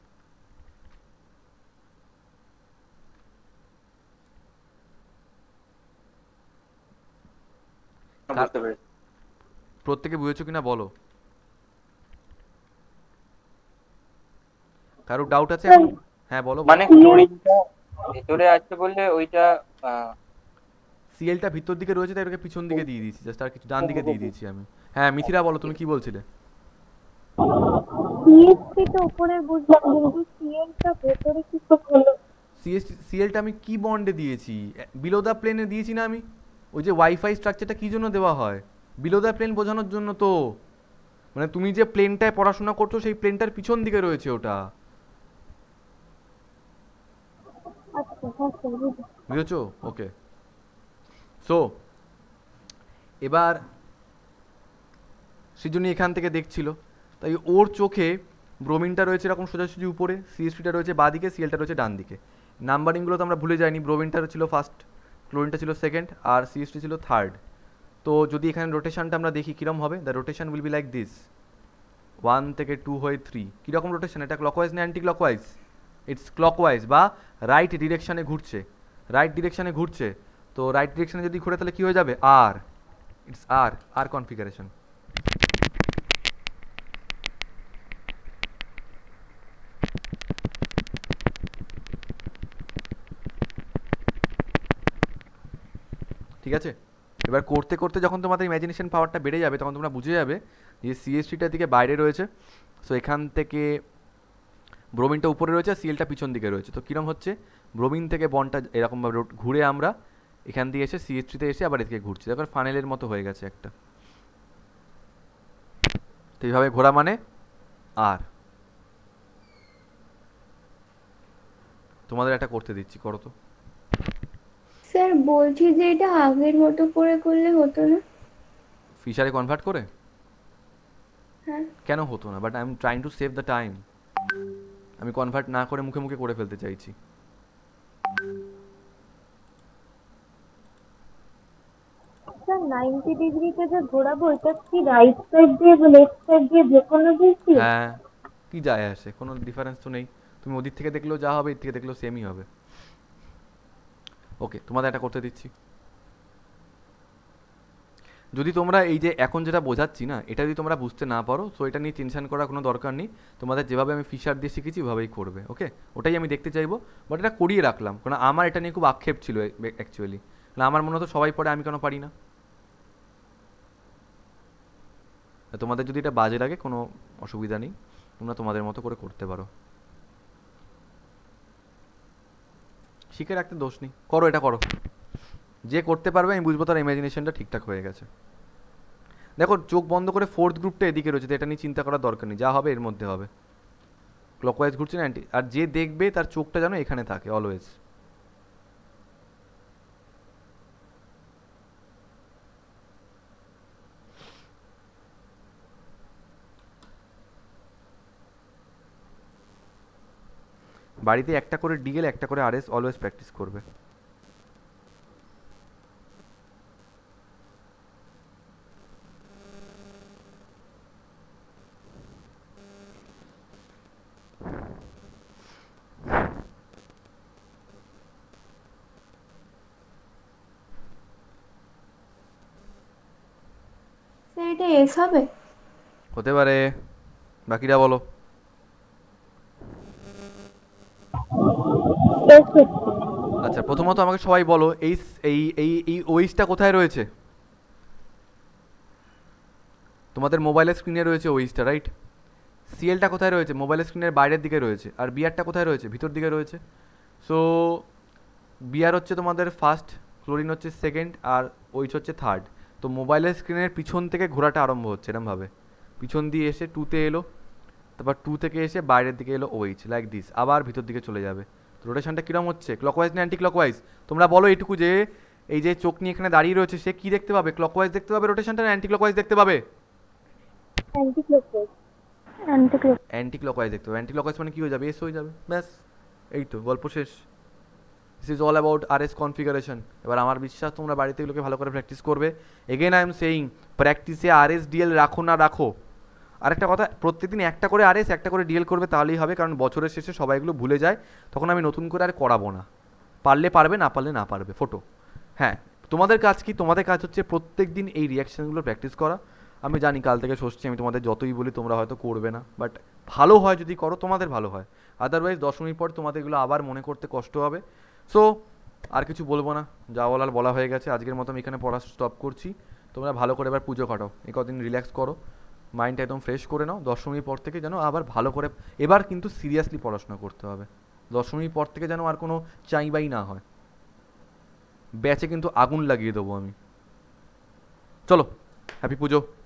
বুঝতে পেরেছি। প্রত্যেকে বুঝেছো কিনা বলো? কারো ডাউট আছে এখন? হ্যাঁ বলো। মানে ক্লোরিনটা ভেতরে আছে বললে ওইটা সিএলটা ভিতর দিকে রয়েছে তাই ওটাকে পিছন দিকে দিয়ে দিয়েছি, জাস্ট আর কিছু ডান দিকে দিয়ে দিয়েছি আমি। হ্যাঁ মিথিরা বলো, তুমি কি বলছিলে? সিএসপি তো উপরে বুঝলাম, কিন্তু সিএলটা ভেতরে কি করে হলো? সিএস সিএলটা আমি কি বন্ডে দিয়েছি? বিলো দ্য প্লেনে দিয়েছি না আমি? ওই যে ওয়াইফাই স্ট্রাকচারটা কী জন্য দেওয়া হয়? বিলো দ্য প্লেন বোঝানোর জন্য তো। মানে তুমি যে প্লেনটায় পড়াশোনা করছো সেই প্লেনটার পিছন দিকে রয়েছে ওটা, আচ্ছা আচ্ছা বুঝলাম। বুঝেছো? ওকে, সো এবার সৃজনী এখান থেকে দেখছিল, তাই ওর চোখে ব্রোমিনটা রয়েছে এরকম সোজাসুজি উপরে, সিএসপিটা রয়েছে বাঁ দিকে, সিএলটা রয়েছে ডান দিকে। নাম্বারিংগুলো তো আমরা ভুলে যাইনি, ব্রোমিনটা ছিল ফার্স্ট, ক্লোরিনটা ছিল সেকেন্ড, আর সিএসটি ছিল থার্ড। তো যদি এখানে রোটেশনটা আমরা দেখি কীরকম হবে, the rotation will be like this, one থেকে টু হয়ে থ্রি। কীরকম রোটেশন? এটা ক্লকওয়াইজ না অ্যান্টি ক্লকওয়াইজ? ইটস ক্লকওয়াইজ বা রাইট ডিরেকশানে ঘুরছে, রাইট ডিরেকশানে ঘুরছে। তো রাইট ডিরেকশানে যদি ঘুরে তাহলে কী হয়ে যাবে? R, it's R, R configuration. ঠিক আছে, এবার করতে করতে যখন তোমাদের ইমাজিনেশন পাওয়ারটা বেড়ে যাবে তখন তোমরা বুঝে যাবে যে সিএসটিটার দিকে বাইরে রয়েছে, সো এখান থেকে ব্রোমিনটা উপরে রয়েছে আর সিএলটা পিছন দিকে রয়েছে। তো কীরকম হচ্ছে, ব্রোমিন থেকে বনটা এরকমভাবে ঘুরে আমরা এখান দিয়ে এসে সিএসটিতে এসে আবার এদিকে ঘুরছি, তারপর ফানেলের মতো হয়ে গেছে একটা। তো এইভাবে ঘোরা মানে আর। তোমাদের একটা করতে দিচ্ছি, করো তো। স্যার বলছি যে এটা আগের মতো করে করলে হতো না? ফিশারে কনভার্ট করে? হ্যাঁ। কেন হতো না? But I am trying to save the time. আমি কনভার্ট না করে মুখে মুখে করে ফেলতে চাইছি। স্যার নাইনটি ডিগ্রিতে যে ঘোরাবো, এটা কি রাইট সাইড দিয়ে বা লেফট সাইড দিয়ে যে কোনো দিক দিয়ে? হ্যাঁ, কি যায় আসে, কোনো ডিফারেন্স তো নেই। তুমি ওদিক থেকে দেখলেও যা হবে এর থেকে দেখলেও সেমই হবে। ওকে, তোমাদের এটা করতে দিচ্ছি। যদি তোমরা এই যে এখন যেটা বোঝাচ্ছি না, এটা যদি তোমরা বুঝতে না পারো, সো এটা নিয়ে টেনশন করার কোনো দরকার নেই। তোমাদের যেভাবে আমি ফিশার দিয়ে শিখেছি ওভাবেই করবে, ওকে? ওটাই আমি দেখতে চাইবো, বাট এটা করিয়ে রাখলাম কারণ আমার এটা নিয়ে খুব আক্ষেপ ছিল অ্যাকচুয়ালি। আমার মনে হতো সবাই পড়ে, আমি কেন পারি না? তোমাদের যদি এটা বাজে লাগে কোনো অসুবিধা নেই, তোমরা তোমাদের মতো করে করতে পারো, শিখে রাখতে দোষ নেই। করো, এটা করো। যে করতে পারবে আমি বুঝবো তার ইমাজিনেশনটা ঠিকঠাক হয়ে গেছে। দেখো, চোখ বন্ধ করে ফোর্থ গ্রুপটা এদিকে রয়েছে, তো এটা নিয়ে চিন্তা করার দরকার নেই, যা হবে এর মধ্যে হবে। ক্লকওয়াইজ ঘুরছে না অ্যান্টি, আর যে দেখবে তার চোখটা যেন এখানে থাকে অলওয়েজ। বাড়িতে একটা করে ডিএল একটা করে আরএস অলওয়েজ প্র্যাকটিস করবে। স্যার এটা এস হবে? হতে পারে, বাকিরা বলো। আচ্ছা, প্রথমত আমাকে সবাই বলো এই এই এই এই ওইসটা কোথায় রয়েছে? তোমাদের মোবাইলের স্ক্রিনে রয়েছে ওইসটা, রাইট? সিএলটা কোথায় রয়েছে? মোবাইলের স্ক্রিনের বাইরের দিকে রয়েছে। আর বিআরটা কোথায় রয়েছে? ভিতর দিকে রয়েছে। সো বিআর হচ্ছে তোমাদের ফার্স্ট, ক্লোরিন হচ্ছে সেকেন্ড, আর ওইচ হচ্ছে থার্ড। তো মোবাইলের স্ক্রিনের পিছন থেকে ঘোরাটা আরম্ভ হচ্ছে এরমভাবে, পিছন দিয়ে এসে টুতে এলো, তারপর টু থেকে এসে বাইরের দিকে এলো ওইচ, লাইক দিস, আবার ভিতর দিকে চলে যাবে। তো রোটেশনটা কীরকম হচ্ছে? ক্লকওয়াইজ না অ্যান্টি ক্লকওয়াইজ? তোমরা বলো এইটুকু, যে এই যে চোখ নিয়ে এখানে দাঁড়িয়ে রয়েছে সে কী দেখতে পাবে? ক্লকওয়াইজ দেখতে পাবে রোটেশনটা না অ্যান্টি ক্লকওয়াইজ দেখতে পাবে? Anti clockwise. Anti clockwise. Anti clockwise দেখতে পাবে। অ্যান্টি ক্লকওয়াইজ মানে কী হয়ে যাবে? এস হয়ে যাবে, ব্যাস, এই তো গল্প শেষ। This is all about R S configuration. এবার আমার বিশ্বাস তোমরা বাড়িতে এগুলোকে ভালো করে প্র্যাকটিস করবে। এগেন আই এম সেইং, প্র্যাকটিসে আর এস ডিএল রাখো না রাখো। আরেকটা কথা, প্রত্যেকদিন একটা করে আর এস একটা করে ডিএল করবে, তাহলেই হবে, কারণ বছরের শেষে সবাই এগুলো ভুলে যায়, তখন আমি নতুন করে আর করাবো না। পারলে পারবে, না পারলে না পারবে, ফটো। হ্যাঁ, তোমাদের কাজ কি? তোমাদের কাজ হচ্ছে প্রত্যেক দিন এই রিয়াকশানগুলো প্র্যাকটিস করা। আমি জানি কাল থেকে ষষ্ঠী, আমি তোমাদের যতই বলি তোমরা হয়তো করবে না, বাট ভালো হয় যদি করো, তোমাদের ভালো হয়। আদারওয়াইজ দশ মিনিট পর তোমাদের এগুলো আবার মনে করতে কষ্ট হবে। সো আর কিছু বলবো না, যা বলার বলা হয়ে গেছে। আজকের মতো আমি এখানে পড়া স্টপ করছি। তোমরা ভালো করে এবার পুজো কাটাও, এই কদিন রিল্যাক্স করো। মাইন্ডটা একদম ফ্রেশ করে নাও। দশমীর পর থেকে যেন আবার ভালো করে, এবার কিন্তু সিরিয়াসলি পড়াশোনা করতে হবে। দশমীর পর থেকে যেন আর কোনো চাইবাই না হয়, ব্যাচে কিন্তু আগুন লাগিয়ে দেবো আমি। চলো, হ্যাপি পুজো।